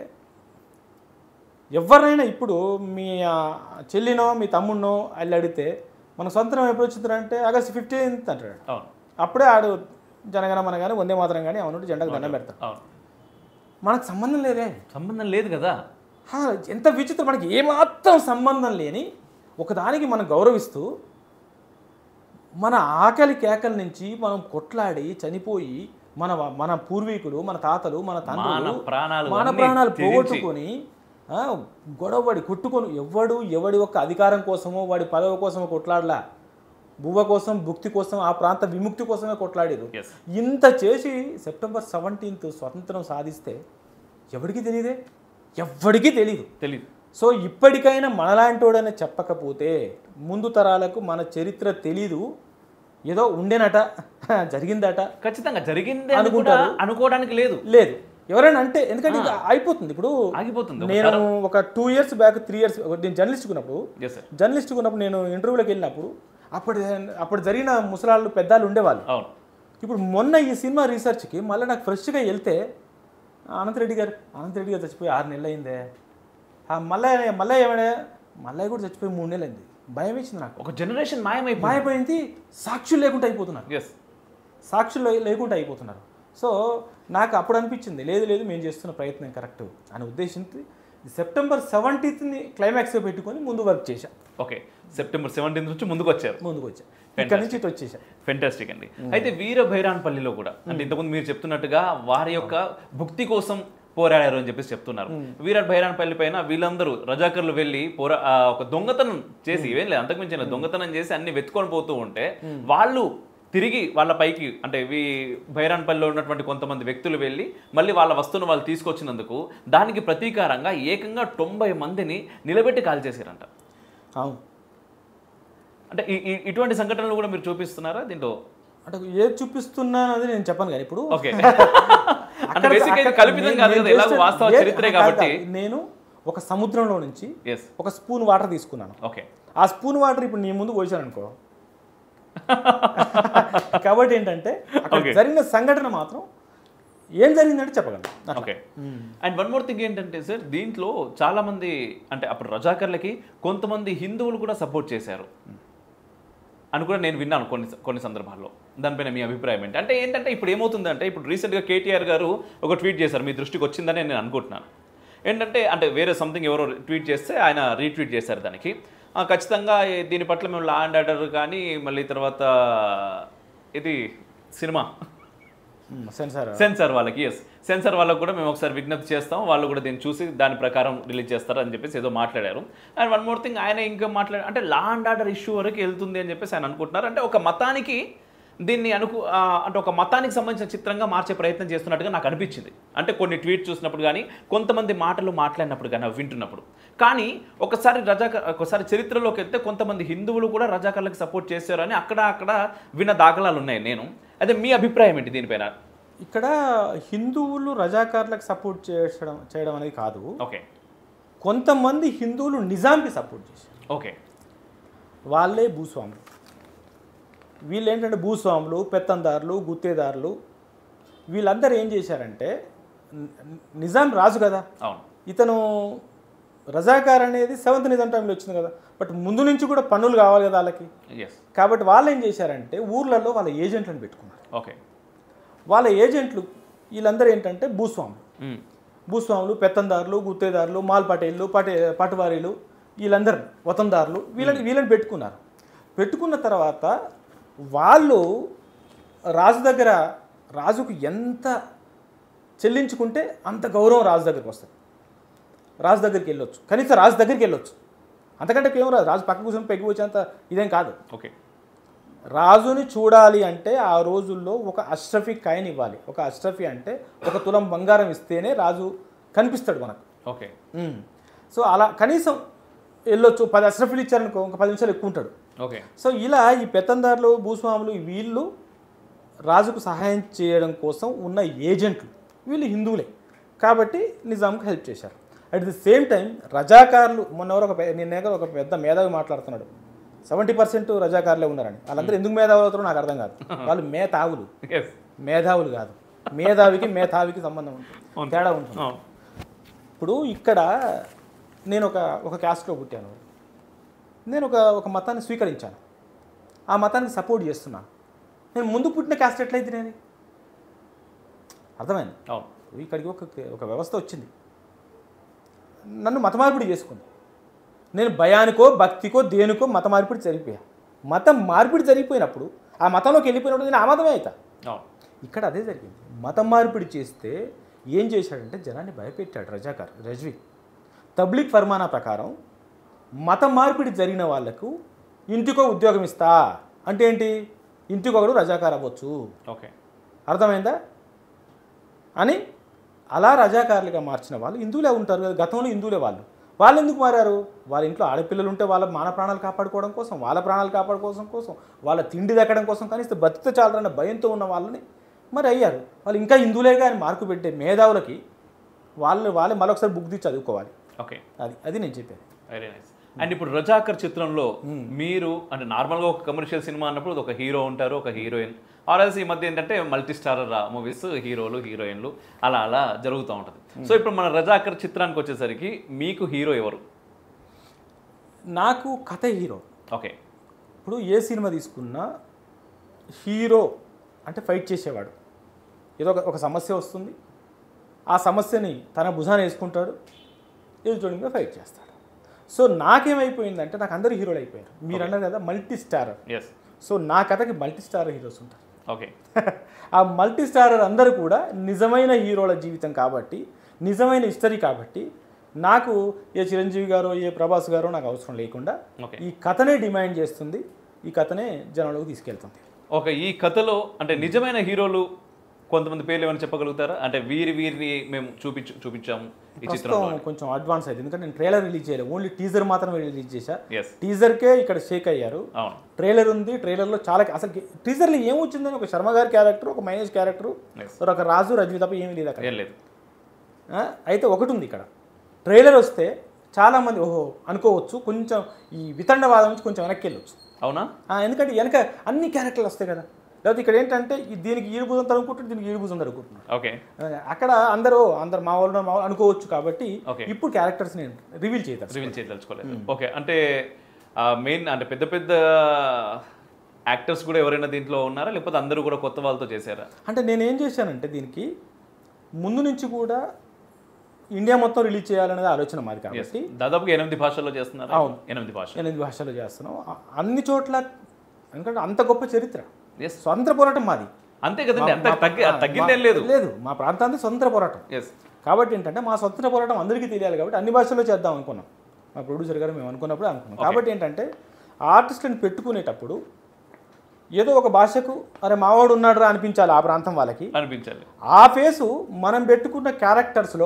ఎవరైనా ఇప్పుడు మీ చెల్లినో మీ తమ్ముడినో వాళ్ళు అడిగితే మన సొంతం ఎప్పుడు వచ్చిందంటే ఆగస్ట్ ఫిఫ్టీన్త్ అంటాడు. అప్పుడే ఆడు జనగణమన కానీ వందే మాత్రం కానీ అవును జెండాకు దండం పెడతాం. మనకు సంబంధం లేదే, సంబంధం లేదు కదా. ఎంత విచిత్రం, మనకి ఏమాత్రం సంబంధం లేని ఒకదానికి మనం గౌరవిస్తూ మన ఆకలి కేకల నుంచి మనం కొట్లాడి చనిపోయి మన మన పూర్వీకులు మన తాతలు మన తండ్రులు మన ప్రాణాలు పోగొట్టుకొని గొడవపడి కొట్టుకొని ఎవడు ఎవడి ఒక్క అధికారం కోసమో వాడి పదవి కోసమో కొట్లాడలా, బువ్వ కోసం భుక్తి కోసం ఆ ప్రాంత విముక్తి కోసమే కొట్లాడారు. ఇంత చేసి సెప్టెంబర్ సెవెంటీన్త్ స్వతంత్రం సాధిస్తే ఎవరికి తెలియదే, ఎవ్వడికి తెలీదు తెలీదు సో ఇప్పటికైనా మనలాంటోడని చెప్పకపోతే ముందు తరాలకు మన చరిత్ర తెలీదు. ఏదో ఉండేనట జరిగిందట ఖచ్చితంగా జరిగింది అనుకుంటారు, అనుకోవడానికి లేదు లేదు ఎవరైనా అంటే ఎందుకంటే ఇది అయిపోతుంది ఇప్పుడు ఆగిపోతుంది నేను ఒక two years back three years నేను జర్నలిస్ట్ ఉన్నప్పుడు ఎస్ సార్ జర్నలిస్ట్ ఉన్నప్పుడు నేను ఇంటర్వ్యూలోకి వెళ్ళినప్పుడు అప్పుడు అప్పుడు జరిగిన ముసలాళ్ళు పెద్దలు ఉండేవాళ్ళు. అవును ఇప్పుడు మొన్న ఈ సినిమా రీసెర్చ్కి మళ్ళీ నాకు ఫ్రెష్గా వెళ్తే అనంతరెడ్డి గారు అనంతరెడ్డి గారు చచ్చిపోయి ఆరు నెలలు అయిందే, మళ్ళీ మళ్ళీ ఏమైనా మళ్ళీ కూడా చచ్చిపోయి మూడు నెలలు అయింది. భయం ఇచ్చింది నాకు. ఒక జనరేషన్ మాయమై మాయమైంది. సాక్షులు లేకుండా అయిపోతున్నారు. ఎస్ సాక్షులు లేకుండా అయిపోతున్నారు. సో నాకు అప్పుడు అనిపించింది లేదు లేదు మేము చేస్తున్న ప్రయత్నం కరెక్ట్ అని ఉద్దేశించి సెప్టెంబర్ సెవెంటీన్త్ని క్లైమాక్స్గా పెట్టుకొని ముందు వర్క్ చేశా. ఓకే సెప్టెంబర్ సెవెంటీన్త్ నుంచి ముందుకు వచ్చారు. ముందుకు వచ్చా ఇక్కడ నుంచి ఇటు వచ్చేసా. ఫెంటాస్టిక్ అండి. అయితే వీర భైరాన్పల్లిలో కూడా అంటే ఇంతకుముందు మీరు చెప్తున్నట్టుగా వారి యొక్క భుక్తి కోసం పోరాడారు అని చెప్పేసి చెప్తున్నారు. వీర భైరాన్పల్లి పైన వీళ్ళందరూ రజాకర్లు వెళ్ళి పోరా ఒక దొంగతనం చేసి ఏం లేదు అంతకుమించిన దొంగతనం చేసి అన్ని వెతుకొని పోతూ ఉంటే వాళ్ళు తిరిగి వాళ్ళ పైకి అంటే ఈ భైరాన్పల్లిలో ఉన్నటువంటి కొంతమంది వ్యక్తులు వెళ్ళి మళ్ళీ వాళ్ళ వస్తువును వాళ్ళు తీసుకొచ్చినందుకు దానికి ప్రతీకారంగా ఏకంగా తొంభై మందిని నిలబెట్టి కాల్ చేశారంట. అవును అంటే ఇటువంటి సంఘటనలు కూడా మీరు చూపిస్తున్నారా దీంట్లో? అంటే ఏది చూపిస్తున్నాను అది నేను చెప్పను కానీ ఇప్పుడు ఓకే అంటే బేసిక్గా కల్పితం కాదు కదా, ఎలాగో వాస్తవ చరిత్రే కాబట్టి. నేను ఒక సముద్రంలో నుంచి ఎస్ ఒక స్పూన్ వాటర్ తీసుకున్నాను. ఓకే ఆ ఆ స్పూన్ వాటర్ ఇప్పుడు నీ ముందు పోసాను అనుకో. కాబట్టి ఏంటంటే అక్కడ జరిగిన సంఘటన మాత్రం ఏం జరిగిందంటే చెప్పగలను. Okay and one more thing ఏంటంటే సార్ దీంట్లో చాలా మంది అంటే అప్పుడు రజాకర్లకి కొంతమంది హిందువులు కూడా సపోర్ట్ చేశారు అని కూడా నేను విన్నాను కొన్ని కొన్ని సందర్భాల్లో. దానిపైన మీ అభిప్రాయం ఏంటి? అంటే ఏంటంటే ఇప్పుడు ఏమవుతుందంటే ఇప్పుడు రీసెంట్గా కేటీఆర్ గారు ఒక ట్వీట్ చేశారు, మీ దృష్టికి వచ్చిందని నేను అనుకుంటున్నాను. ఏంటంటే అంటే వేరే సంథింగ్ ఎవరో ట్వీట్ చేస్తే ఆయన రీట్వీట్ చేశారు దానికి. ఖచ్చితంగా దీని పట్ల మేము లా అండ్ ఆర్డర్ కానీ మళ్ళీ తర్వాత ఇది సినిమా సెన్సార్ సెన్సార్ వాళ్ళకి ఎస్ సెన్సార్ వాళ్ళకి కూడా మేము ఒకసారి విజ్ఞప్తి చేస్తాం, వాళ్ళు కూడా దీన్ని చూసి దాని ప్రకారం రిలీజ్ చేస్తారు అని చెప్పేసి ఏదో మాట్లాడారు. అండ్ వన్ మోర్ థింగ్ ఆయన ఇంకా మాట్లాడారు అంటే లా అండ్ ఆర్డర్ ఇష్యూ వరకు వెళ్తుంది అని చెప్పేసి ఆయన అనుకుంటున్నారు. అంటే ఒక మతానికి దీన్ని అనుకు అంటే ఒక మతానికి సంబంధించిన చిత్రంగా మార్చే ప్రయత్నం చేస్తున్నట్టుగా నాకు అనిపించింది. అంటే కొన్ని ట్వీట్ చూసినప్పుడు కానీ కొంతమంది మాటలు మాట్లాడినప్పుడు కానీ అవి వింటున్నప్పుడు. కానీ ఒకసారి రజాకర్ ఒకసారి చరిత్రలోకి వెళ్తే కొంతమంది హిందువులు కూడా రజాకర్లకు సపోర్ట్ చేశారని అక్కడ అక్కడ విన్న దాఖలాలు ఉన్నాయి. నేను అదే మీ అభిప్రాయం ఏంటి దీనిపైన? ఇక్కడ హిందువులు రజాకార్లకు సపోర్ట్ చేయడం చేయడం అనేది కాదు. ఓకే కొంతమంది హిందువులు నిజాంకి సపోర్ట్ చేశారు. ఓకే వాళ్ళే భూస్వాములు. వీళ్ళు ఏంటంటే భూస్వాములు, పెత్తందారులు, గుత్తేదారులు వీళ్ళందరూ ఏం చేశారంటే నిజాం రాజు కదా, అవును ఇతను రజాకార్ అనేది సెవెంత్ నిజాం టైంలో వచ్చింది కదా, బట్ ముందు నుంచి కూడా పన్నులు కావాలి కదా వాళ్ళకి. కాబట్టి వాళ్ళు ఏం చేశారంటే ఊర్లలో వాళ్ళ ఏజెంట్లను పెట్టుకున్నారు. ఓకే వాళ్ళ ఏజెంట్లు వీళ్ళందరూ ఏంటంటే భూస్వాములు భూస్వాములు పెత్తందారులు, గుత్తేదారులు, మాల్ పటేళ్ళు, పటే పటువారీలు వీళ్ళందరూ వతందారులు వీళ్ళని వీళ్ళని పెట్టుకున్నారు. పెట్టుకున్న తర్వాత వాళ్ళు రాజు దగ్గర రాజుకు ఎంత చెల్లించుకుంటే అంత గౌరవం రాజు దగ్గరికి వస్తుంది. రాజు దగ్గరికి వెళ్ళొచ్చు, కనీసం రాజు దగ్గరికి వెళ్ళొచ్చు. అంతకంటే ఏం రాదు, రాజు పక్క కూర్చొని పెగ్గి వచ్చేంత ఇదేం కాదు. ఓకే రాజుని చూడాలి అంటే ఆ రోజుల్లో ఒక అష్రఫీ కాయిన్ ఇవ్వాలి. ఒక అష్రఫీ అంటే ఒక తులం బంగారం ఇస్తేనే రాజు కనిపిస్తాడు మనకు. ఓకే సో అలా కనీసం వెళ్ళొచ్చు. పది అష్రఫీలు ఇచ్చారనుకో ఇంకా పది నిమిషాలు ఎక్కువ ఉంటాడు. ఓకే సో ఇలా ఈ పెత్తందారులు, భూస్వాములు వీళ్ళు రాజుకు సహాయం చేయడం కోసం ఉన్న ఏజెంట్లు వీళ్ళు హిందువులే కాబట్టి నిజాంకు హెల్ప్ చేశారు. అట్ ది సేమ్ టైం రజాకారులు మొన్న ఎవరు ఒక నిన్న ఒక పెద్ద మేధావి మాట్లాడుతున్నాడు, సెవెంటీ పర్సెంట్ రజాకారులే ఉన్నారని. వాళ్ళందరూ ఎందుకు మేధావులు అవుతారో నాకు అర్థం కాదు. వాళ్ళు మేధావులు, మేధావులు కాదు. మేధావికి మేధావికి సంబంధం ఉంటుంది, తేడా ఉంటుంది. ఇప్పుడు ఇక్కడ నేను ఒక ఒక క్యాస్ట్లో పుట్టాను, నేను ఒక ఒక మతాన్ని స్వీకరించాను, ఆ మతానికి సపోర్ట్ చేస్తున్నాను. నేను ముందు పుట్టిన క్యాస్ట్ ఎట్లయితే నేను అర్థమైంది. ఇక్కడికి ఒక ఒక వ్యవస్థ వచ్చింది, నన్ను మత మార్పిడి చేసుకుంది. నేను భయానికో భక్తికో దేనికో మత మార్పిడి జరిగిపోయా. మతం మార్పిడి జరిగిపోయినప్పుడు ఆ మతంలోకి వెళ్ళిపోయినప్పుడు నేను ఆ మతమే అవుతా. ఇక్కడ అదే జరిగింది. మతం మార్పిడి చేస్తే ఏం చేశాడంటే జనాన్ని భయపెట్టాడు రజాకార్ రజ్వీ. తబ్లిక్ ఫర్మానా ప్రకారం మత మార్పిడి జరిగిన వాళ్లకు ఇంటికో ఉద్యోగం ఇస్తా అంటే ఏంటి, ఇంటికొకడు రజాకార్ అవ్వచ్చు. ఓకే అర్థమైందా అని అలా రజాకారులుగా మార్చిన వాళ్ళు హిందువులే ఉంటారు కదా, గతంలో హిందువులే వాళ్ళు. వాళ్ళు ఎందుకు మారారు? వాళ్ళ ఇంట్లో ఆడపిల్లలు ఉంటే వాళ్ళ మాన ప్రాణాలు కాపాడుకోవడం కోసం, వాళ్ళ ప్రాణాలు కాపాడుకోవడం కోసం, వాళ్ళ తిండి దక్కడం కోసం, కనీసం బతికితే చాలరన్న భయంతో ఉన్న వాళ్ళని మరి అయ్యారు. వాళ్ళు ఇంకా హిందువులేగా అని మార్కు పెట్టే మేధావులకి వాళ్ళు వాళ్ళే మరొకసారి బుక్ తీసి చదువుకోవాలి. ఓకే, అది అది నేను చెప్పాను. Very nice. అండ్ ఇప్పుడు రజాకర్ చిత్రంలో మీరు అంటే నార్మల్గా ఒక కమర్షియల్ సినిమా అన్నప్పుడు ఒక హీరో ఉంటారు, ఒక హీరోయిన్, ఆర్ఎల్స్ ఈ మధ్య ఏంటంటే మల్టీ స్టారర్ మూవీస్, హీరోలు హీరోయిన్లు అలా అలా జరుగుతూ ఉంటుంది. సో ఇప్పుడు మన రజాకర్ చిత్రానికి వచ్చేసరికి మీకు హీరో ఎవరు? నాకు కథ హీరో. ఓకే, ఇప్పుడు ఏ సినిమా తీసుకున్నా హీరో అంటే ఫైట్ చేసేవాడు. ఏదో ఒక ఒక సమస్య వస్తుంది, ఆ సమస్యని తన భుజాన వేసుకుంటాడు, ఎదుటి మీద ఫైట్ చేస్తాడు. సో నాకేమైపోయిందంటే నాకు అందరూ హీరోలు అయిపోయారు. మీరు అన్నారు కదా మల్టీ స్టారర్. ఎస్. సో నా కథకి మల్టీ స్టారర్ హీరోస్ ఉంటారు. ఓకే. ఆ మల్టీ స్టారర్ అందరూ కూడా నిజమైన హీరోల జీవితం కాబట్టి, నిజమైన హిస్టరీ కాబట్టి నాకు ఏ చిరంజీవి గారో ఏ ప్రభాస్ గారో నాకు అవసరం లేకుండా ఈ కథనే డిమాండ్ చేస్తుంది, ఈ కథనే జనంలోకి తీసుకెళ్తుంది. ఓకే, ఈ కథలో అంటే నిజమైన హీరోలు కొంతమంది పేర్లు ఏమైనా చెప్పగలుగుతారా? అంటే వీరి వీరిని మేము చూపించు చూపించాము ఈ చిత్రంలో. కొంచెం అడ్వాన్స్ అయింది, ఎందుకంటే నేను ట్రైలర్ రిలీజ్ చేయలేదు, ఓన్లీ టీజర్ మాత్రమే రిలీజ్ చేశా. Yes. టీజర్కే ఇక్కడ షేక్ అయ్యారు. అవును, ట్రైలర్ ఉంది, ట్రైలర్లో చాలా అసలు టీజర్లో ఏమొచ్చిందని ఒక శర్మ గారి క్యారెక్టర్, ఒక మహేష్ క్యారెక్టర్, ఒక రాజు రజనీ తప్ప ఏమీ లేదు అక్కడ. ఏం లేదు. అయితే ఒకటి ఉంది ఇక్కడ, ట్రైలర్ వస్తే చాలామంది ఓహో అనుకోవచ్చు, కొంచెం ఈ వితండవాదం నుంచి కొంచెం వెనక్కి వెళ్ళొచ్చు. అవునా? ఎందుకంటే వెనక అన్ని క్యారెక్టర్లు వస్తాయి కదా. లేకపోతే ఇక్కడ ఏంటంటే దీనికి ఈడు భుజం తరుముకుంటారు, దీనికి ఈడు భుజం తరుముకుంటున్నారు. ఓకే, అక్కడ అందరూ అందరు మా వాళ్ళు మా వాళ్ళు అనుకోవచ్చు కాబట్టి ఇప్పుడు క్యారెక్టర్స్ నేను రివీల్ చేద్దాం రివీల్ చేయదలుచుకోలేదు. ఓకే, అంటే మెయిన్ అంటే పెద్ద పెద్ద యాక్టర్స్ కూడా ఎవరైనా దీంట్లో ఉన్నారా, లేకపోతే అందరూ కూడా కొత్త వాళ్ళతో చేశారా? అంటే నేను ఏం చేశానంటే దీనికి ముందు నుంచి కూడా ఇండియా మొత్తం రిలీజ్ చేయాలనేది ఆలోచన మాది కాబట్టి దాదాపుగా ఎనిమిది భాషల్లో చేస్తున్నారు. అవును, ఎనిమిది భాషలు ఎనిమిది భాషల్లో చేస్తున్నాం అన్ని చోట్ల. ఎందుకంటే అంత గొప్ప చరిత్ర, ఎస్, స్వతంత్ర పోరాటం మాది. అంతే కదండి, అంత తగ్గి తగ్గిందేం లేదు లేదు మా ప్రాంతానికి స్వతంత్ర పోరాటం. ఎస్. కాబట్టి ఏంటంటే మా స్వతంత్ర పోరాటం అందరికీ తెలియాలి కాబట్టి అన్ని భాషల్లో చేద్దాం అనుకున్నాం. మా ప్రొడ్యూసర్ గారు మేము అనుకున్నప్పుడు అనుకున్నాం. కాబట్టి ఏంటంటే ఆర్టిస్టులను పెట్టుకునేటప్పుడు ఏదో ఒక భాషకు అరే మావాడు ఉన్నాడు రా అనిపించాలి, ఆ ప్రాంతం వాళ్ళకి అనిపించాలి. ఆ ఫేసు మనం పెట్టుకున్న క్యారెక్టర్స్లో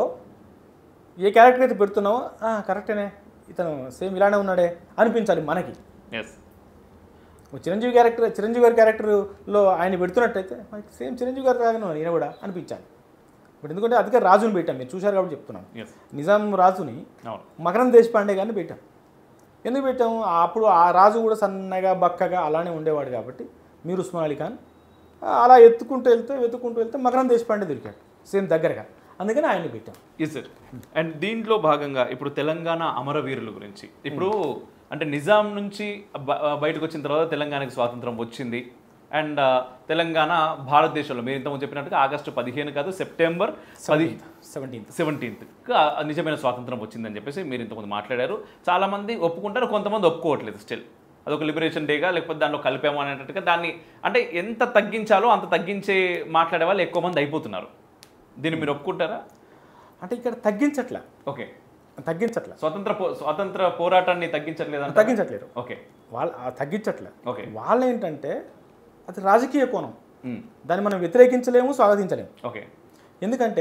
ఏ క్యారెక్టర్ అయితే పెడుతున్నావో కరెక్టేనే, ఇతను సేమ్ ఇలానే ఉన్నాడే అనిపించాలి మనకి. ఎస్. చిరంజీవి క్యారెక్టర్ చిరంజీవి గారి క్యారెక్టర్లో ఆయన పెడుతున్నట్టయితే సేమ్ చిరంజీవి గారు లాగానే ఈయన కూడా అనిపించాలి. ఇప్పుడు ఎందుకంటే అందుకే రాజుని పెట్టాం, మీరు చూశారు కాబట్టి చెప్తున్నాను. నిజాం రాజుని మకరం దేశపాండే గారిని పెట్టాం. ఎందుకు పెట్టాము? అప్పుడు ఆ రాజు కూడా సన్నగా బక్కగా అలానే ఉండేవాడు కాబట్టి మీర్ ఉస్మాన్ అలీ ఖాన్ అలా ఎత్తుకుంటూ వెళ్తే వెతుక్కుంటూ వెళ్తే మకరం దేశపాండే దొరికాడు సేమ్ దగ్గరగా, అందుకని ఆయన్ని పెట్టాం. Yes sir. అండ్ దీంట్లో భాగంగా ఇప్పుడు తెలంగాణ అమరవీరుల గురించి, ఇప్పుడు అంటే నిజాం నుంచి బయటకు వచ్చిన తర్వాత తెలంగాణకి స్వాతంత్రం వచ్చింది. అండ్ తెలంగాణ భారతదేశంలో మీరు ఇంతకుముందు చెప్పినట్టుగా ఆగస్టు పదిహేను కాదు సెప్టెంబర్ పది సెవెంటీన్త్ సెవెంటీన్త్కి నిజమైన స్వాతంత్రం వచ్చిందని చెప్పేసి మీరు ఇంతకుముందు మాట్లాడారు. చాలామంది ఒప్పుకుంటారు, కొంతమంది ఒప్పుకోవట్లేదు స్టిల్. అదొక లిబరేషన్ డేగా లేకపోతే దాంట్లో కలిపాము అనేటట్టుగా దాన్ని అంటే ఎంత తగ్గించాలో అంత తగ్గించే మాట్లాడే వాళ్ళు ఎక్కువ మంది అయిపోతున్నారు. దీన్ని మీరు ఒప్పుకుంటారా? అంటే ఇక్కడ తగ్గించట్లే. ఓకే, తగ్గించట్లే. స్వతంత్ర స్వాతంత్ర పోరాటాన్ని తగ్గించట్లేదు తగ్గించట్లేరు ఓకే, వాళ్ళు తగ్గించట్లే. ఓకే, వాళ్ళు ఏంటంటే అది రాజకీయ కోణం, దాన్ని మనం వ్యతిరేకించలేము, స్వాగతించలేము. ఓకే, ఎందుకంటే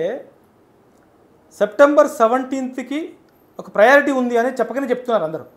సెప్టెంబర్ సెవెంటీన్త్కి ఒక ప్రయారిటీ ఉంది అని చెప్పకనే చెప్తున్నారు అందరూ.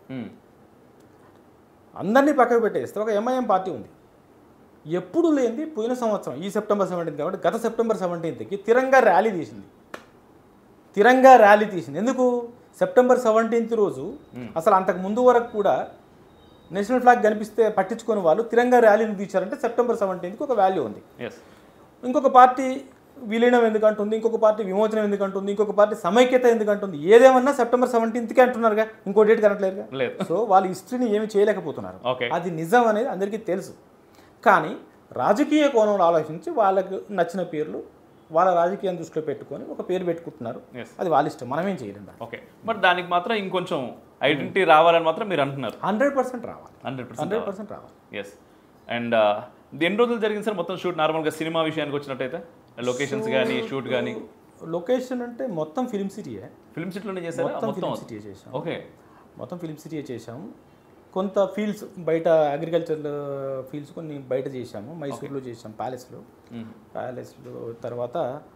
అందరినీ పక్కకు పెట్టేస్తే ఒక ఎంఐఎం పార్టీ ఉంది, ఎప్పుడు లేనిది పోయిన సంవత్సరం ఈ సెప్టెంబర్ సెవెంటీన్త్ కాబట్టి గత సెప్టెంబర్ సెవెంటీన్త్కి తిరంగా ర్యాలీ తీసింది. తిరంగా ర్యాలీ తీసింది ఎందుకు? సెప్టెంబర్ సెవెంటీన్త్ రోజు అసలు అంతకు ముందు వరకు కూడా నేషనల్ ఫ్లాగ్ కనిపిస్తే పట్టించుకునే వాళ్ళు తిరంగా ర్యాలీని తీశారంటే సెప్టెంబర్ సెవెంటీన్త్కి ఒక వాల్యూ ఉంది. ఇంకొక పార్టీ విలీనం ఎందుకంటుంది, ఇంకొక పార్టీ విమోచనం ఎందుకంటుంది, ఇంకొక పార్టీ సమైక్యత ఎందుకంటుంది, ఏదేమన్నా సెప్టెంబర్ సెవెంటీన్త్కే అంటున్నారుగా, ఇంకో డేట్ కనట్లేదుగా. సో వాళ్ళు హిస్టరీని ఏమి చేయలేకపోతున్నారు, అది నిజం అనేది అందరికీ తెలుసు. కానీ రాజకీయ కోణంలో ఆలోచించి వాళ్ళకు నచ్చిన పేర్లు వాళ్ళ రాజకీయం దృష్టిలో పెట్టుకొని ఒక పేరు పెట్టుకుంటున్నారు, అది వాళ్ళ ఇష్టం, మనమేం చేయలేం. ఓకే, బట్ దానికి మాత్రం ఇంకొంచెం ఐడెంటిటీ రావాలని మాత్రం మీరు అంటున్నారు. హండ్రెడ్ పర్సెంట్ రావాలి, హండ్రెడ్ పర్సెంట్ హండ్రెడ్ పర్సెంట్ రావాలి. ఎస్. అండ్ ఎన్ని రోజులు జరిగింది సార్ మొత్తం షూట్? నార్మల్గా సినిమా విషయానికి వచ్చినట్టయితే లొకేషన్స్ కానీ షూట్ కానీ? లొకేషన్ అంటే మొత్తం ఫిల్మ్ సిటీయే. ఫిల్మ్ సిటీలోనే చేశారు? మొత్తం ఫిల్మ్ సిటీయే చేసాం. ఓకే, మొత్తం ఫిల్మ్ సిటీయే చేసాము. కొంత ఫీల్డ్స్ బయట అగ్రికల్చర్ ఫీల్డ్స్ కొన్ని బయట చేసాము, మైసూర్లో చేసాము, ప్యాలెస్లో ప్యాలెస్లో తర్వాత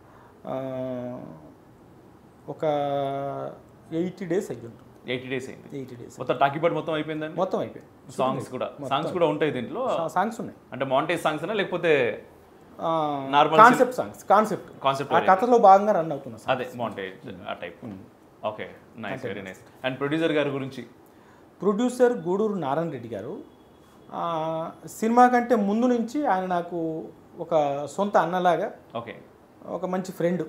ఒక ఎయిటీ డేస్ అయ్యి ఉంటుంది. ఎయిటీ డేస్ అయింది. ఎయిటీ డేస్ మొత్తం టాకీపాట్ మొత్తం అయిపోయిందండి? మొత్తం అయిపోయింది. సాంగ్స్ కూడా సాంగ్స్ కూడా ఉంటాయి దీంట్లో? సాంగ్స్ ఉన్నాయి. అంటే మాంటేజ్ సాంగ్స్ అనా లేకపోతే Normal concept songs concept concept ఆ కథలో భాగంగా రన్ అవుతున్నా సార్. అదే మాంటేజ్ ఆ type. Okay, nice, very nice. And producer గారి గురించి? ప్రొడ్యూసర్ గూడూరు నారాయణ రెడ్డి గారు. ఆ, సినిమా కంటే ముందు నుంచి ఆయన నాకు ఒక సొంత అన్నలాగా, ఓకే, ఒక మంచి ఫ్రెండ్.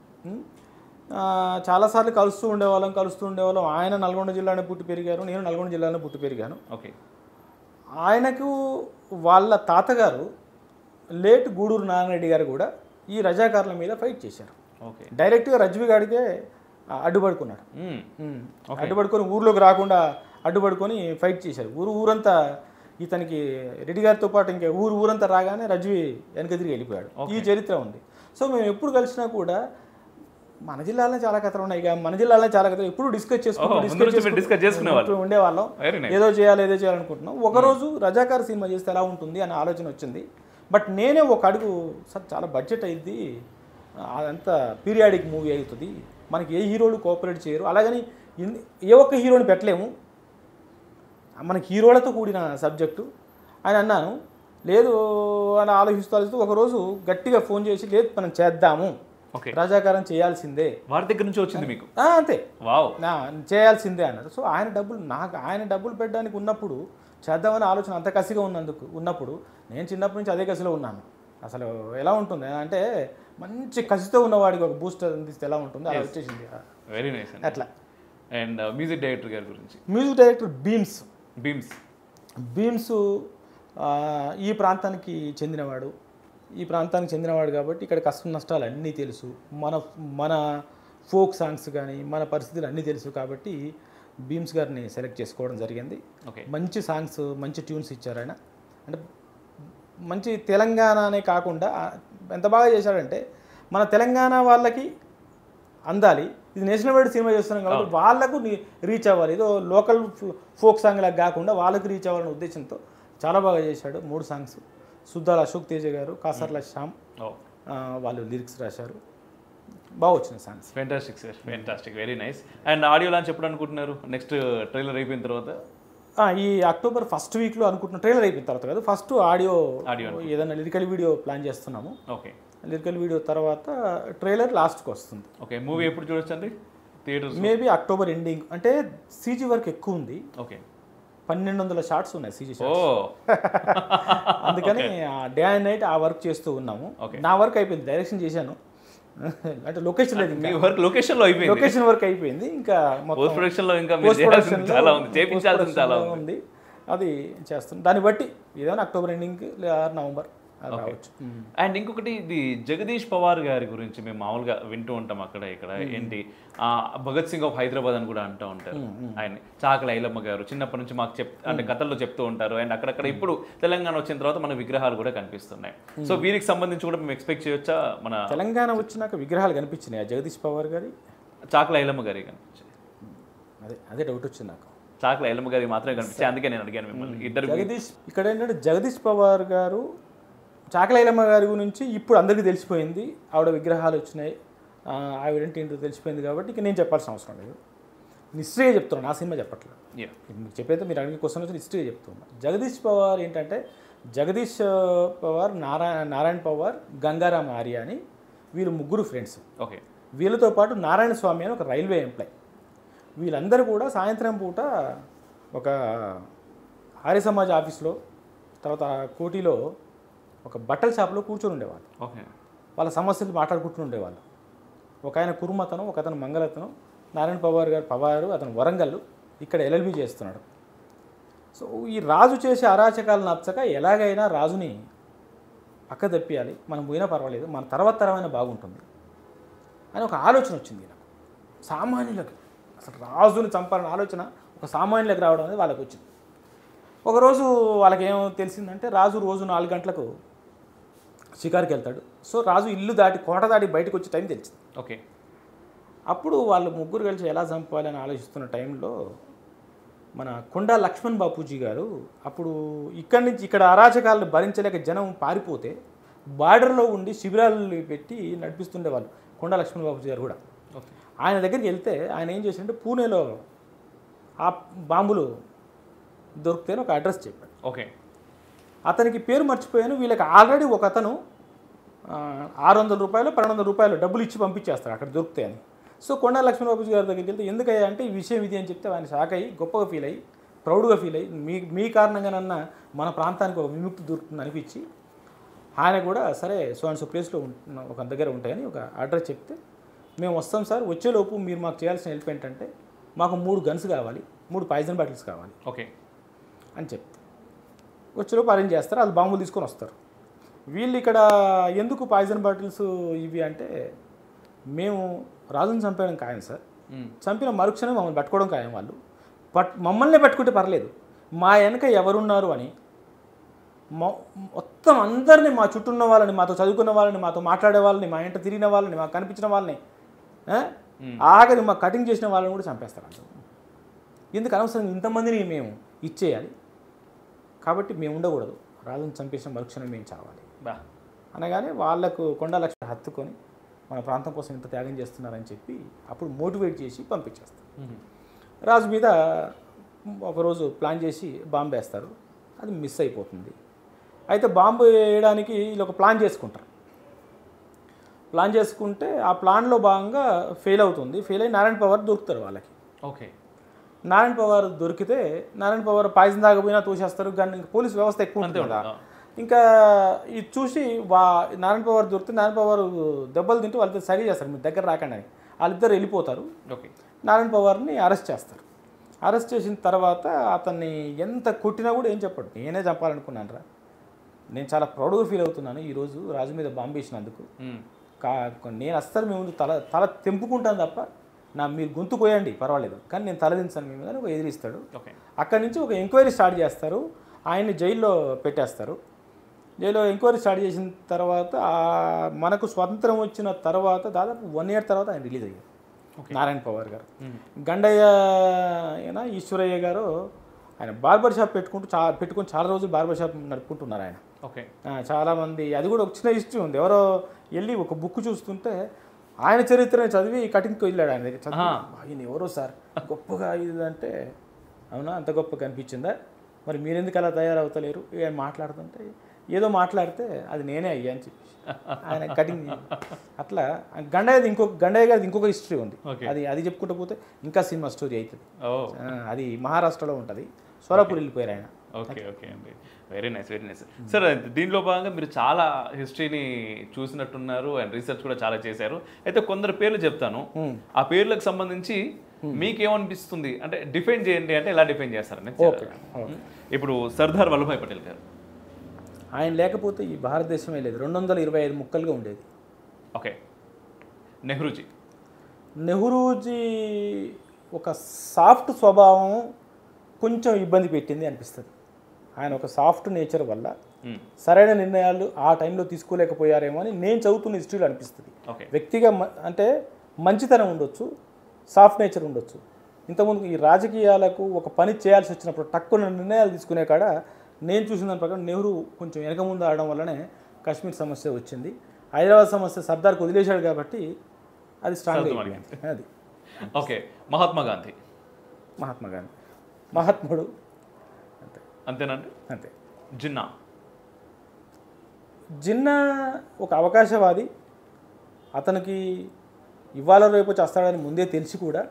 చాలాసార్లు కలుస్తూ ఉండేవాళ్ళం కలుస్తూ ఉండేవాళ్ళం ఆయన నల్గొండ జిల్లాలో పుట్టి పెరిగారు, నేను నల్గొండ జిల్లాలో పుట్టి పెరిగాను. ఓకే. ఆయనకు వాళ్ళ తాతగారు లేట్ గూడూరు నారాయణ రెడ్డి గారు కూడా ఈ రజాకారుల మీద ఫైట్ చేశారు. ఓకే. డైరెక్ట్గా రజ్వి గాడికే అడ్డుపడుకున్నాడు. అడ్డుపడుకొని ఊర్లోకి రాకుండా అడ్డుపడుకొని ఫైట్ చేశారు. ఊరు ఊరంతా ఇతనికి రెడ్డి గారితో పాటు ఇంకా ఊరు ఊరంతా రాగానే రజ్వి వెనక తిరిగి వెళ్ళిపోయాడు. ఈ చరిత్ర ఉంది. సో మేము ఎప్పుడు కలిసినా కూడా మన జిల్లాలో చాలా కథలు ఉన్నాయి, ఇక మన జిల్లాలో చాలా కథలు ఎప్పుడు డిస్కస్ చేసుకుంటూ డిస్కస్ చేసుకునేవాళ్ళు ఉండేవాళ్ళం. ఏదో చేయాలి ఏదో చేయాలనుకుంటున్నాం. ఒకరోజు రజాకార్ సినిమా చేస్తే ఎలా ఉంటుంది అనే ఆలోచన వచ్చింది. బట్ నేనే ఒక అడుగు సార్ చాలా బడ్జెట్ అయింది, అదంతా పీరియాడిక్ మూవీ అవుతుంది, మనకి ఏ హీరోలు కోఆపరేట్ చేయరు, అలాగని ఏ ఒక్క హీరోని పెట్టలేము, మనకి హీరోలతో కూడిన సబ్జెక్టు అని అన్నాను. లేదు అని ఆలోచిస్తూ ఆలోచిస్తూ ఒకరోజు గట్టిగా ఫోన్ చేసి లేదు మనం చేద్దాము, రజాకారం చేయాల్సిందే, వారి దగ్గర నుంచి వచ్చింది మీకు? అంతే, వావ్, చేయాల్సిందే అన్నారు. సో ఆయన డబ్బులు నాకు ఆయన డబ్బులు పెట్టడానికి ఉన్నప్పుడు చేద్దామని ఆలోచన అంత కసిగా ఉన్నందుకు ఉన్నప్పుడు నేను చిన్నప్పటి నుంచి అదే కసిలో ఉన్నాను. అసలు ఎలా ఉంటుంది అంటే మంచి కసితో ఉన్నవాడికి ఒక బూస్టర్ అందిస్తే ఎలా ఉంటుంది అలా వచ్చేసింది. Very nice. అట్లా. అండ్ మ్యూజిక్ డైరెక్టర్ గారి గురించి? Music director Bheems. బీమ్స్ బీమ్స్ ఈ ప్రాంతానికి చెందినవాడు ఈ ప్రాంతానికి చెందినవాడు కాబట్టి ఇక్కడ కష్ట నష్టాలు అన్నీ తెలుసు, మన మన ఫోక్ సాంగ్స్ కానీ మన పరిస్థితులు అన్నీ తెలుసు కాబట్టి బీమ్స్ గారిని సెలెక్ట్ చేసుకోవడం జరిగింది. మంచి సాంగ్స్ మంచి ట్యూన్స్ ఇచ్చారు ఆయన. అంటే మంచి తెలంగాణనే కాకుండా ఎంత బాగా చేశాడంటే మన తెలంగాణ వాళ్ళకి అందాలి, ఇది నేషనల్ వైడ్ సినిమా చేస్తున్నాం కాబట్టి వాళ్ళకు రీచ్ అవ్వాలి, ఏదో లోకల్ ఫోక్ సాంగ్ లాగా కాకుండా వాళ్ళకి రీచ్ అవ్వాలనే ఉద్దేశంతో చాలా బాగా చేశాడు. మూడు సాంగ్స్ సుద్దాల అశోక్ తేజ గారు, కాసర్ల శ్యామ్ వాళ్ళు లిరిక్స్ రాశారు. బాగా వచ్చిన songs. Fantastic sir, fantastic, very nice. And audio launch ఎప్పుడు అనుకుంటున్నారు? నెక్స్ట్ ట్రైలర్ అయిపోయిన తర్వాత? ఈ అక్టోబర్ ఫస్ట్ వీక్లో అనుకుంటున్నాం. ట్రైలర్ అయిపోయిన తర్వాత కదా, ఫస్ట్ ఆడియో ఆడియో ఏదైనా లిరికల్ వీడియో ప్లాన్ చేస్తున్నాము. ఓకే. లిరికల్ వీడియో తర్వాత ట్రైలర్ లాస్ట్కి వస్తుంది. ఓకే. మూవీ ఎప్పుడు చూడొచ్చు అండి థియేటర్స్? Maybe October ending. అంటే సీజీ వర్క్ ఎక్కువ ఉంది. ఓకే. పన్నెండు వందల షార్ట్స్ ఉన్నాయి సీజీ షార్ట్స్. అందుకని డే అండ్ నైట్ ఆ వర్క్ చేస్తూ ఉన్నాము. నా వర్క్ అయిపోయింది, డైరెక్షన్ చేశాను, అంటే లొకేషన్ లేదు, లొకేషన్ లో అయిపోయింది, లొకేషన్ వర్క్ అయిపోయింది. ఇంకా పోస్ట్ ప్రొడక్షన్ లో ఇంకా పోస్ట్ ప్రొడక్షన్ చాలా ఉంది, చేయించాల్సింది చాలా ఉంది, అది చేస్తాను. దాన్ని బట్టి ఏదైనా అక్టోబర్ ఎండింగ్ లేదా నవంబర్ రావచ్చు. అండ్ ఇంకొకటి, ఇది జగదీష్ పవార్ గారి గురించి మేము మామూలుగా వింటూ ఉంటాం అక్కడ ఇక్కడ, ఏంటి భగత్ సింగ్ ఆఫ్ హైదరాబాద్ అని కూడా అంటూ ఉంటారు. ఆయన చాకల ఐలమ్మ గారు చిన్నప్పటి నుంచి మాకు చెప్ అంటే కథల్లో చెప్తూ ఉంటారు. అండ్ అక్కడక్కడ ఇప్పుడు తెలంగాణ వచ్చిన తర్వాత మన విగ్రహాలు కూడా కనిపిస్తున్నాయి. సో వీరికి సంబంధించి కూడా మేము ఎక్స్పెక్ట్ చేయొచ్చా? మన తెలంగాణ వచ్చినాక విగ్రహాలు కనిపించినాయి జగదీష్ పవార్ గారి, చాకల ఐలమ్మ గారి కనిపించాయి? అదే అదే డౌట్ వచ్చింది నాకు. చాకల ఐలమ్మ గారి మాత్రమే కనిపించాయి, అందుకే నేను అడిగాను మిమ్మల్ని. ఇద్దరు జగదీష్ ఇక్కడ ఏంటంటే జగదీష్ పవార్ గారు చాకల ఐలమ్మ గారి గురించి ఇప్పుడు అందరికీ తెలిసిపోయింది, ఆవిడ విగ్రహాలు వచ్చినాయి, ఆవిడంటే ఏంటో తెలిసిపోయింది కాబట్టి ఇక నేను చెప్పాల్సిన అవసరం లేదు. హిస్టరీగా చెప్తున్నాను, నా సినిమా చెప్పట్లేదు. మీకు చెప్పేది మీరు అడిగిన క్వశ్చన్ వచ్చి హిస్టరీ చెప్తున్నా. జగదీష్ పవార్ ఏంటంటే జగదీష్ పవార్, నారాయణ నారాయణ పవార్, గంగారాం ఆర్య అని వీళ్ళు ముగ్గురు ఫ్రెండ్స్. ఓకే. వీళ్ళతో పాటు నారాయణ స్వామి అని ఒక రైల్వే ఎంప్లాయ్. వీళ్ళందరూ కూడా సాయంత్రం పూట ఒక ఆర్య సమాజ్ ఆఫీస్లో తర్వాత కోటిలో ఒక బట్టల షాప్లో కూర్చొని ఉండేవాళ్ళు. ఓకే. వాళ్ళ సమస్యలు మాట్లాడుకుంటూ ఉండేవాళ్ళు. ఒక ఆయన కురుమతను, ఒక అతను మంగళతను, నారాయణ పవార్ గారు పవారు, అతను వరంగల్, ఇక్కడ ఎల్ఎల్బి చేస్తున్నాడు. సో ఈ రాజు చేసే అరాచకాలు నచ్చక ఎలాగైనా రాజుని పక్క తప్పియాలి, మనం పోయినా పర్వాలేదు, మన తర్వాత తరమైన బాగుంటుంది అని ఒక ఆలోచన వచ్చింది నాకు. సామాన్యులకు అసలు రాజుని చంపాలనే ఆలోచన ఒక సామాన్యులకు రావడం అనేది వాళ్ళకి వచ్చింది. ఒకరోజు వాళ్ళకి ఏమో తెలిసిందంటే రాజు రోజు నాలుగు గంటలకు షికార్కి వెళ్తాడు. సో రాజు ఇల్లు దాటి కోట దాటి బయటకు వచ్చే టైం తెలిసింది. ఓకే. అప్పుడు వాళ్ళు ముగ్గురు కలిసి ఎలా చంపాలని ఆలోచిస్తున్న టైంలో మన కొండా లక్ష్మణ్ బాపూజీ గారు అప్పుడు ఇక్కడి నుంచి ఇక్కడ అరాచకాలను భరించలేక జనం పారిపోతే బార్డర్లో ఉండి శిబిరాలు పెట్టి నడిపిస్తుండేవాళ్ళు కొండా లక్ష్మణ్ బాపూజీ గారు కూడా. ఆయన దగ్గరికి వెళ్తే ఆయన ఏం చేసిందంటే పూణేలో ఆ బాంబులు దొరికితే ఒక అడ్రస్ చెప్పాడు. ఓకే. అతనికి పేరు మర్చిపోయాను. వీళ్ళకి ఆల్రెడీ ఒక అతను ఆరు వందల రూపాయలు పన్నెండు వందల రూపాయలు డబ్బులు ఇచ్చి పంపించేస్తారు అక్కడ దొరుకుతాయని. సో కొండా లక్ష్మీబాబు గారి దగ్గరికి వెళ్తే ఎందుకయ్యా అంటే ఈ విషయం ఇది అని చెప్తే ఆయన షాక్ అయ్యి గొప్పగా ఫీల్ అయ్యి ప్రౌడ్గా ఫీల్ అయ్యి మీ మీ కారణంగానన్నా మన ప్రాంతానికి ఒక విముక్తి దొరుకుతుంది అనిపించి ఆయన కూడా సరే సో అండ్ సో ప్లేస్లో ఉంటున్న ఒక దగ్గర ఉంటాయని ఒక అడ్రస్ చెప్తే మేము వస్తాం సార్, వచ్చేలోపు మీరు మాకు చేయాల్సిన హెల్ప్ ఏంటంటే మాకు మూడు గన్స్ కావాలి, మూడు పాయిజన్ బాటిల్స్ కావాలి ఓకే అని చెప్తే వచ్చేలోపు అరేంజ్ చేస్తారు. వాళ్ళు బాంబులు తీసుకొని వస్తారు. వీళ్ళు ఇక్కడ ఎందుకు పాయిజన్ బాటిల్స్ ఇవి అంటే మేము రాజుని చంపేయడం ఖాయం సార్, చంపిన మరుక్షణం మమ్మల్ని పట్టుకోవడం ఖాయం. వాళ్ళు పట్ మమ్మల్ని పట్టుకుంటే పర్లేదు, మా వెనక ఎవరున్నారు అని మొత్తం అందరినీ మా చుట్టూ ఉన్న వాళ్ళని, మాతో చదువుకున్న వాళ్ళని, మాతో మాట్లాడే వాళ్ళని, మా ఇంట తిరిగిన వాళ్ళని, మాకు కనిపించిన వాళ్ళని, ఆఖరి మా కటింగ్ చేసిన వాళ్ళని కూడా చంపేస్తారు. ఎందుకు అనవసరంగా ఇంతమందిని మేము ఇచ్చేయాలి, కాబట్టి మేము ఉండకూడదు, రాజుని చంపేసిన మరుక్షణం మేము చావాలి అనగానే వాళ్ళకు కొండా లక్ష్మి హత్తుకొని మన ప్రాంతం కోసం ఇంత త్యాగం చేస్తున్నారని చెప్పి అప్పుడు మోటివేట్ చేసి పంపించేస్తారు. రాజు మీద ఒకరోజు ప్లాన్ చేసి బాంబు వేస్తారు, అది మిస్ అయిపోతుంది. అయితే బాంబు వేయడానికి వీళ్ళు ఒక ప్లాన్ చేసుకుంటారు. ప్లాన్ చేసుకుంటే ఆ ప్లాన్లో భాగంగా ఫెయిల్ అవుతుంది. ఫెయిల్ అయ్యి నారాయణ పవార్ దొరుకుతారు వాళ్ళకి. ఓకే, నారాయణ పవార్ దొరికితే నారాయణ పవార్ పాయిజన్ తాగపోయినా తోసేస్తారు. కానీ ఇంకా పోలీస్ వ్యవస్థ ఎక్కువ ఉంటుంది కదా, ఇంకా ఇది చూసి వా నారాయణ పవార్ దొరికితే నారాయణ పవార్ దెబ్బలు తింటూ వాళ్ళతో సరి చేస్తారు, మీరు దగ్గర రాకండి అని. వాళ్ళిద్దరు వెళ్ళిపోతారు. ఓకే, నారాయణ పవార్ని అరెస్ట్ చేస్తారు. అరెస్ట్ చేసిన తర్వాత అతన్ని ఎంత కొట్టినా కూడా ఏం చెప్పడు, నేనే చంపాలనుకున్నాను రా, నేను చాలా ప్రౌడ్గా ఫీల్ అవుతున్నాను ఈరోజు రాజు మీద బాంబు వేసినందుకు, కా నేను అస్సలు మీ ముందు తల తల తెంపుకుంటాను తప్ప నా మీరు గొంతు కోయండి పర్వాలేదు, కానీ నేను తలదించాను మేము అని ఒక ఎదిరిస్తాడు. అక్కడి నుంచి ఒక ఎంక్వైరీ స్టార్ట్ చేస్తారు, ఆయన్ని జైల్లో పెట్టేస్తారు. జైల్లో ఎంక్వైరీ స్టార్ట్ చేసిన తర్వాత మనకు స్వతంత్రం వచ్చిన తర్వాత దాదాపు వన్ ఇయర్ తర్వాత ఆయన రిలీజ్ అయ్యారు నారాయణ పవార్ గారు. గండయ్య అయినా ఈశ్వరయ్య గారు ఆయన బార్బర్ షాప్ పెట్టుకుంటూ చా పెట్టుకుని చాలా రోజులు బార్బర్ షాప్ నడుపుకుంటున్నారు ఆయన. ఓకే, చాలామంది అది కూడా ఒక చిన్న హిస్టరీ ఉంది. ఎవరో వెళ్ళి ఒక బుక్ చూస్తుంటే ఆయన చరిత్రని చదివి కటింగ్కి వెళ్ళాడు. ఆయన దగ్గర చదివి ఆయన ఎవరో సార్ గొప్పగా ఇది అంటే, అవునా అంత గొప్పగా అనిపించిందా, మరి మీరెందుకు అలా తయారవుతలేరు ఆయన మాట్లాడుతుంటే, ఏదో మాట్లాడితే అది నేనే అయ్యా అని చెప్పి ఆయన కటింగ్. అట్లా గండయ్యది ఇంకొక గండయ్య గారిది ఇంకొక హిస్టరీ ఉంది, అది అది చెప్పుకుంటూ పోతే ఇంకా సినిమా స్టోరీ అవుతుంది. అది మహారాష్ట్రలో ఉంటుంది, సోలాపూర్ వెళ్ళిపోయారు ఆయన. ఓకే ఓకే అండి, very nice very nice. Sir దీనిలో భాగంగా మీరు చాలా హిస్టరీని చూసినట్టున్నారు అండ్ రీసెర్చ్ కూడా చాలా చేశారు. అయితే కొందరు పేర్లు చెప్తాను, ఆ పేర్లకు సంబంధించి మీకేమనిపిస్తుంది అంటే డిఫైన్ చేయండి అంటే ఎలా డిఫైన్ చేస్తారని. ఇప్పుడు సర్దార్ వల్లభాయ్ పటేల్ గారు, ఆయన లేకపోతే ఈ భారతదేశమే లేదు, రెండు వందల ఇరవై ఐదు ముక్కలుగా ఉండేది. ఓకే, నెహ్రూజీ నెహ్రూజీ ఒక సాఫ్ట్ స్వభావం కొంచెం ఇబ్బంది పెట్టింది అనిపిస్తుంది. ఆయన ఒక సాఫ్ట్ నేచర్ వల్ల సరైన నిర్ణయాలు ఆ టైంలో తీసుకోలేకపోయారేమో అని నేను చదువుతున్న హిస్టరీలో అనిపిస్తుంది. వ్యక్తిగా అంటే మంచితనం ఉండొచ్చు, సాఫ్ట్ నేచర్ ఉండొచ్చు. ఇంతకుముందు ఈ రాజకీయాలకు ఒక పని చేయాల్సి వచ్చినప్పుడు తక్కువ నిర్ణయాలు తీసుకునే కాడ నేను చూసిన దాని ప్రకారం నెహ్రూ కొంచెం వెనక ముందు ఆడడం వల్లనే కాశ్మీర్ సమస్య వచ్చింది. హైదరాబాద్ సమస్య సర్దార్కి వదిలేశాడు కాబట్టి అది స్ట్రాంగ్ అయిపోయింది. అది ఓకే. మహాత్మా గాంధీ, మహాత్మా గాంధీ మహాత్ముడు అంతే, అంతేనండి. అంతే. జిన్నా, జిన్నా ఒక అవకాశవాది. అతనికి ఇవాళ రేపు చేస్తాడని ముందే తెలిసి కూడా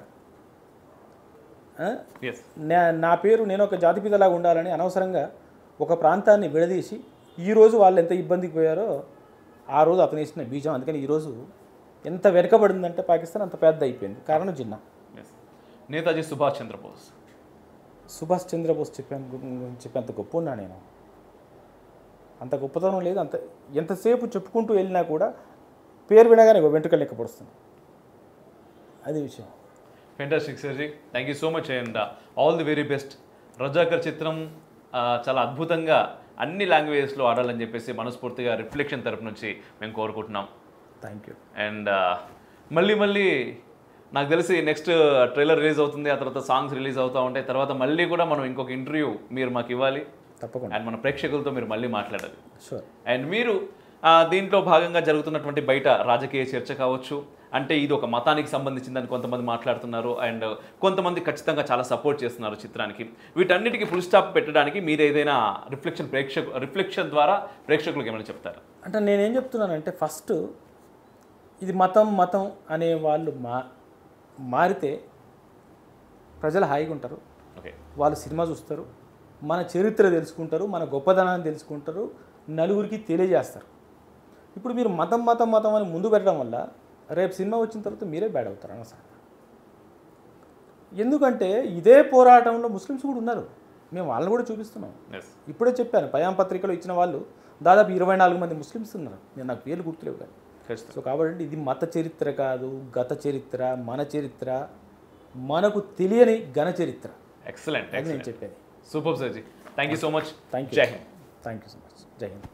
నా పేరు నేను ఒక జాతిపితలాగా ఉండాలని అనవసరంగా ఒక ప్రాంతాన్ని విడదీసి ఈరోజు వాళ్ళు ఎంత ఇబ్బందికి పోయారో ఆ రోజు అతను వేసిన బీజం. అందుకని ఈరోజు ఎంత వెనకబడిందంటే పాకిస్తాన్ అంత పెద్ద అయిపోయింది, కారణం జిన్నా. నేతాజీ సుభాష్ చంద్రబోస్, సుభాష్ చంద్రబోస్ చెప్పాను చెప్పేంత గొప్ప ఉన్నా నేను, అంత గొప్పతనం లేదు. అంత ఎంతసేపు చెప్పుకుంటూ వెళ్ళినా కూడా పేరు వినగానే వెంట్రుకలు లెక్క పడుతుంది, అది విషయం. ఫెంటాస్టిక్ సర్జీ, thank you so much and all the very best. Razakar చిత్రం చాలా అద్భుతంగా అన్ని లాంగ్వేజెస్లో ఆడాలని చెప్పేసి మనస్ఫూర్తిగా రిఫ్లెక్షన్ తరపు నుంచి మేము కోరుకుంటున్నాం. Thank you. అండ్ మళ్ళీ మళ్ళీ నాకు తెలిసి నెక్స్ట్ ట్రైలర్ రిలీజ్ అవుతుంది, ఆ తర్వాత సాంగ్స్ రిలీజ్ అవుతూ ఉంటాయి, తర్వాత మళ్ళీ కూడా మనం ఇంకొక ఇంటర్వ్యూ మీరు మాకు ఇవ్వాలి తప్పకుండా, అండ్ మన ప్రేక్షకులతో మీరు మళ్ళీ మాట్లాడాలి. షూర్. అండ్ మీరు దీంట్లో భాగంగా జరుగుతున్నటువంటి బయట రాజకీయ చర్చ కావచ్చు, అంటే ఇది ఒక మతానికి సంబంధించిందని కొంతమంది మాట్లాడుతున్నారు, అండ్ కొంతమంది ఖచ్చితంగా చాలా సపోర్ట్ చేస్తున్నారు చిత్రానికి. వీటన్నిటికీ ఫుల్ స్టాప్ పెట్టడానికి మీరు ఏదైనా రిఫ్లెక్షన్ ప్రేక్షకు రిఫ్లెక్షన్ ద్వారా ప్రేక్షకులకు ఏమైనా చెప్తారు? అంటే నేనేం చెప్తున్నానంటే, ఫస్ట్ ఇది మతం మతం అనే వాళ్ళు మా మారితే ప్రజలు హాయిగా ఉంటారు. ఓకే, వాళ్ళు సినిమా చూస్తారు, మన చరిత్ర తెలుసుకుంటారు, మన గొప్పదనాన్ని తెలుసుకుంటారు, నలుగురికి తెలియజేస్తారు. ఇప్పుడు మీరు మతం మతం మతం అని ముందు పెట్టడం వల్ల రేపు సినిమా వచ్చిన తర్వాత మీరే బ్యాడ్ అవుతారు అనవసరం. ఎందుకంటే ఇదే పోరాటంలో ముస్లిమ్స్ కూడా ఉన్నారు, మేము వాళ్ళని కూడా చూపిస్తున్నాం. ఇప్పుడే చెప్పాను, పయాం పత్రికలో ఇచ్చిన వాళ్ళు దాదాపు ఇరవై నాలుగు మంది ముస్లిమ్స్ ఉన్నారు, నేను నాకు పేర్లు గుర్తులేవు కానీ. సో కాబట్టి ఇది మత చరిత్ర కాదు, గత చరిత్ర, మన చరిత్ర, మనకు తెలియని ఘన చరిత్ర. ఎక్సలెంట్, అది నేను చెప్పేది. సూపర్ సర్జీ, thank you so much. Thank you, జై హింద్. Thank you so much. జై హింద్.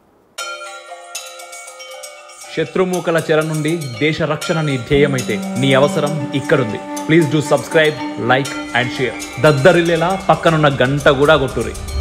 శత్రుమూకల చెర నుండి దేశ రక్షణ నీ ధ్యేయమైతే నీ అవసరం ఇక్కడుంది. Please do subscribe, like and share. దద్దరిల్లేలా పక్కనున్న గంట కూడా కొట్టుర్రి.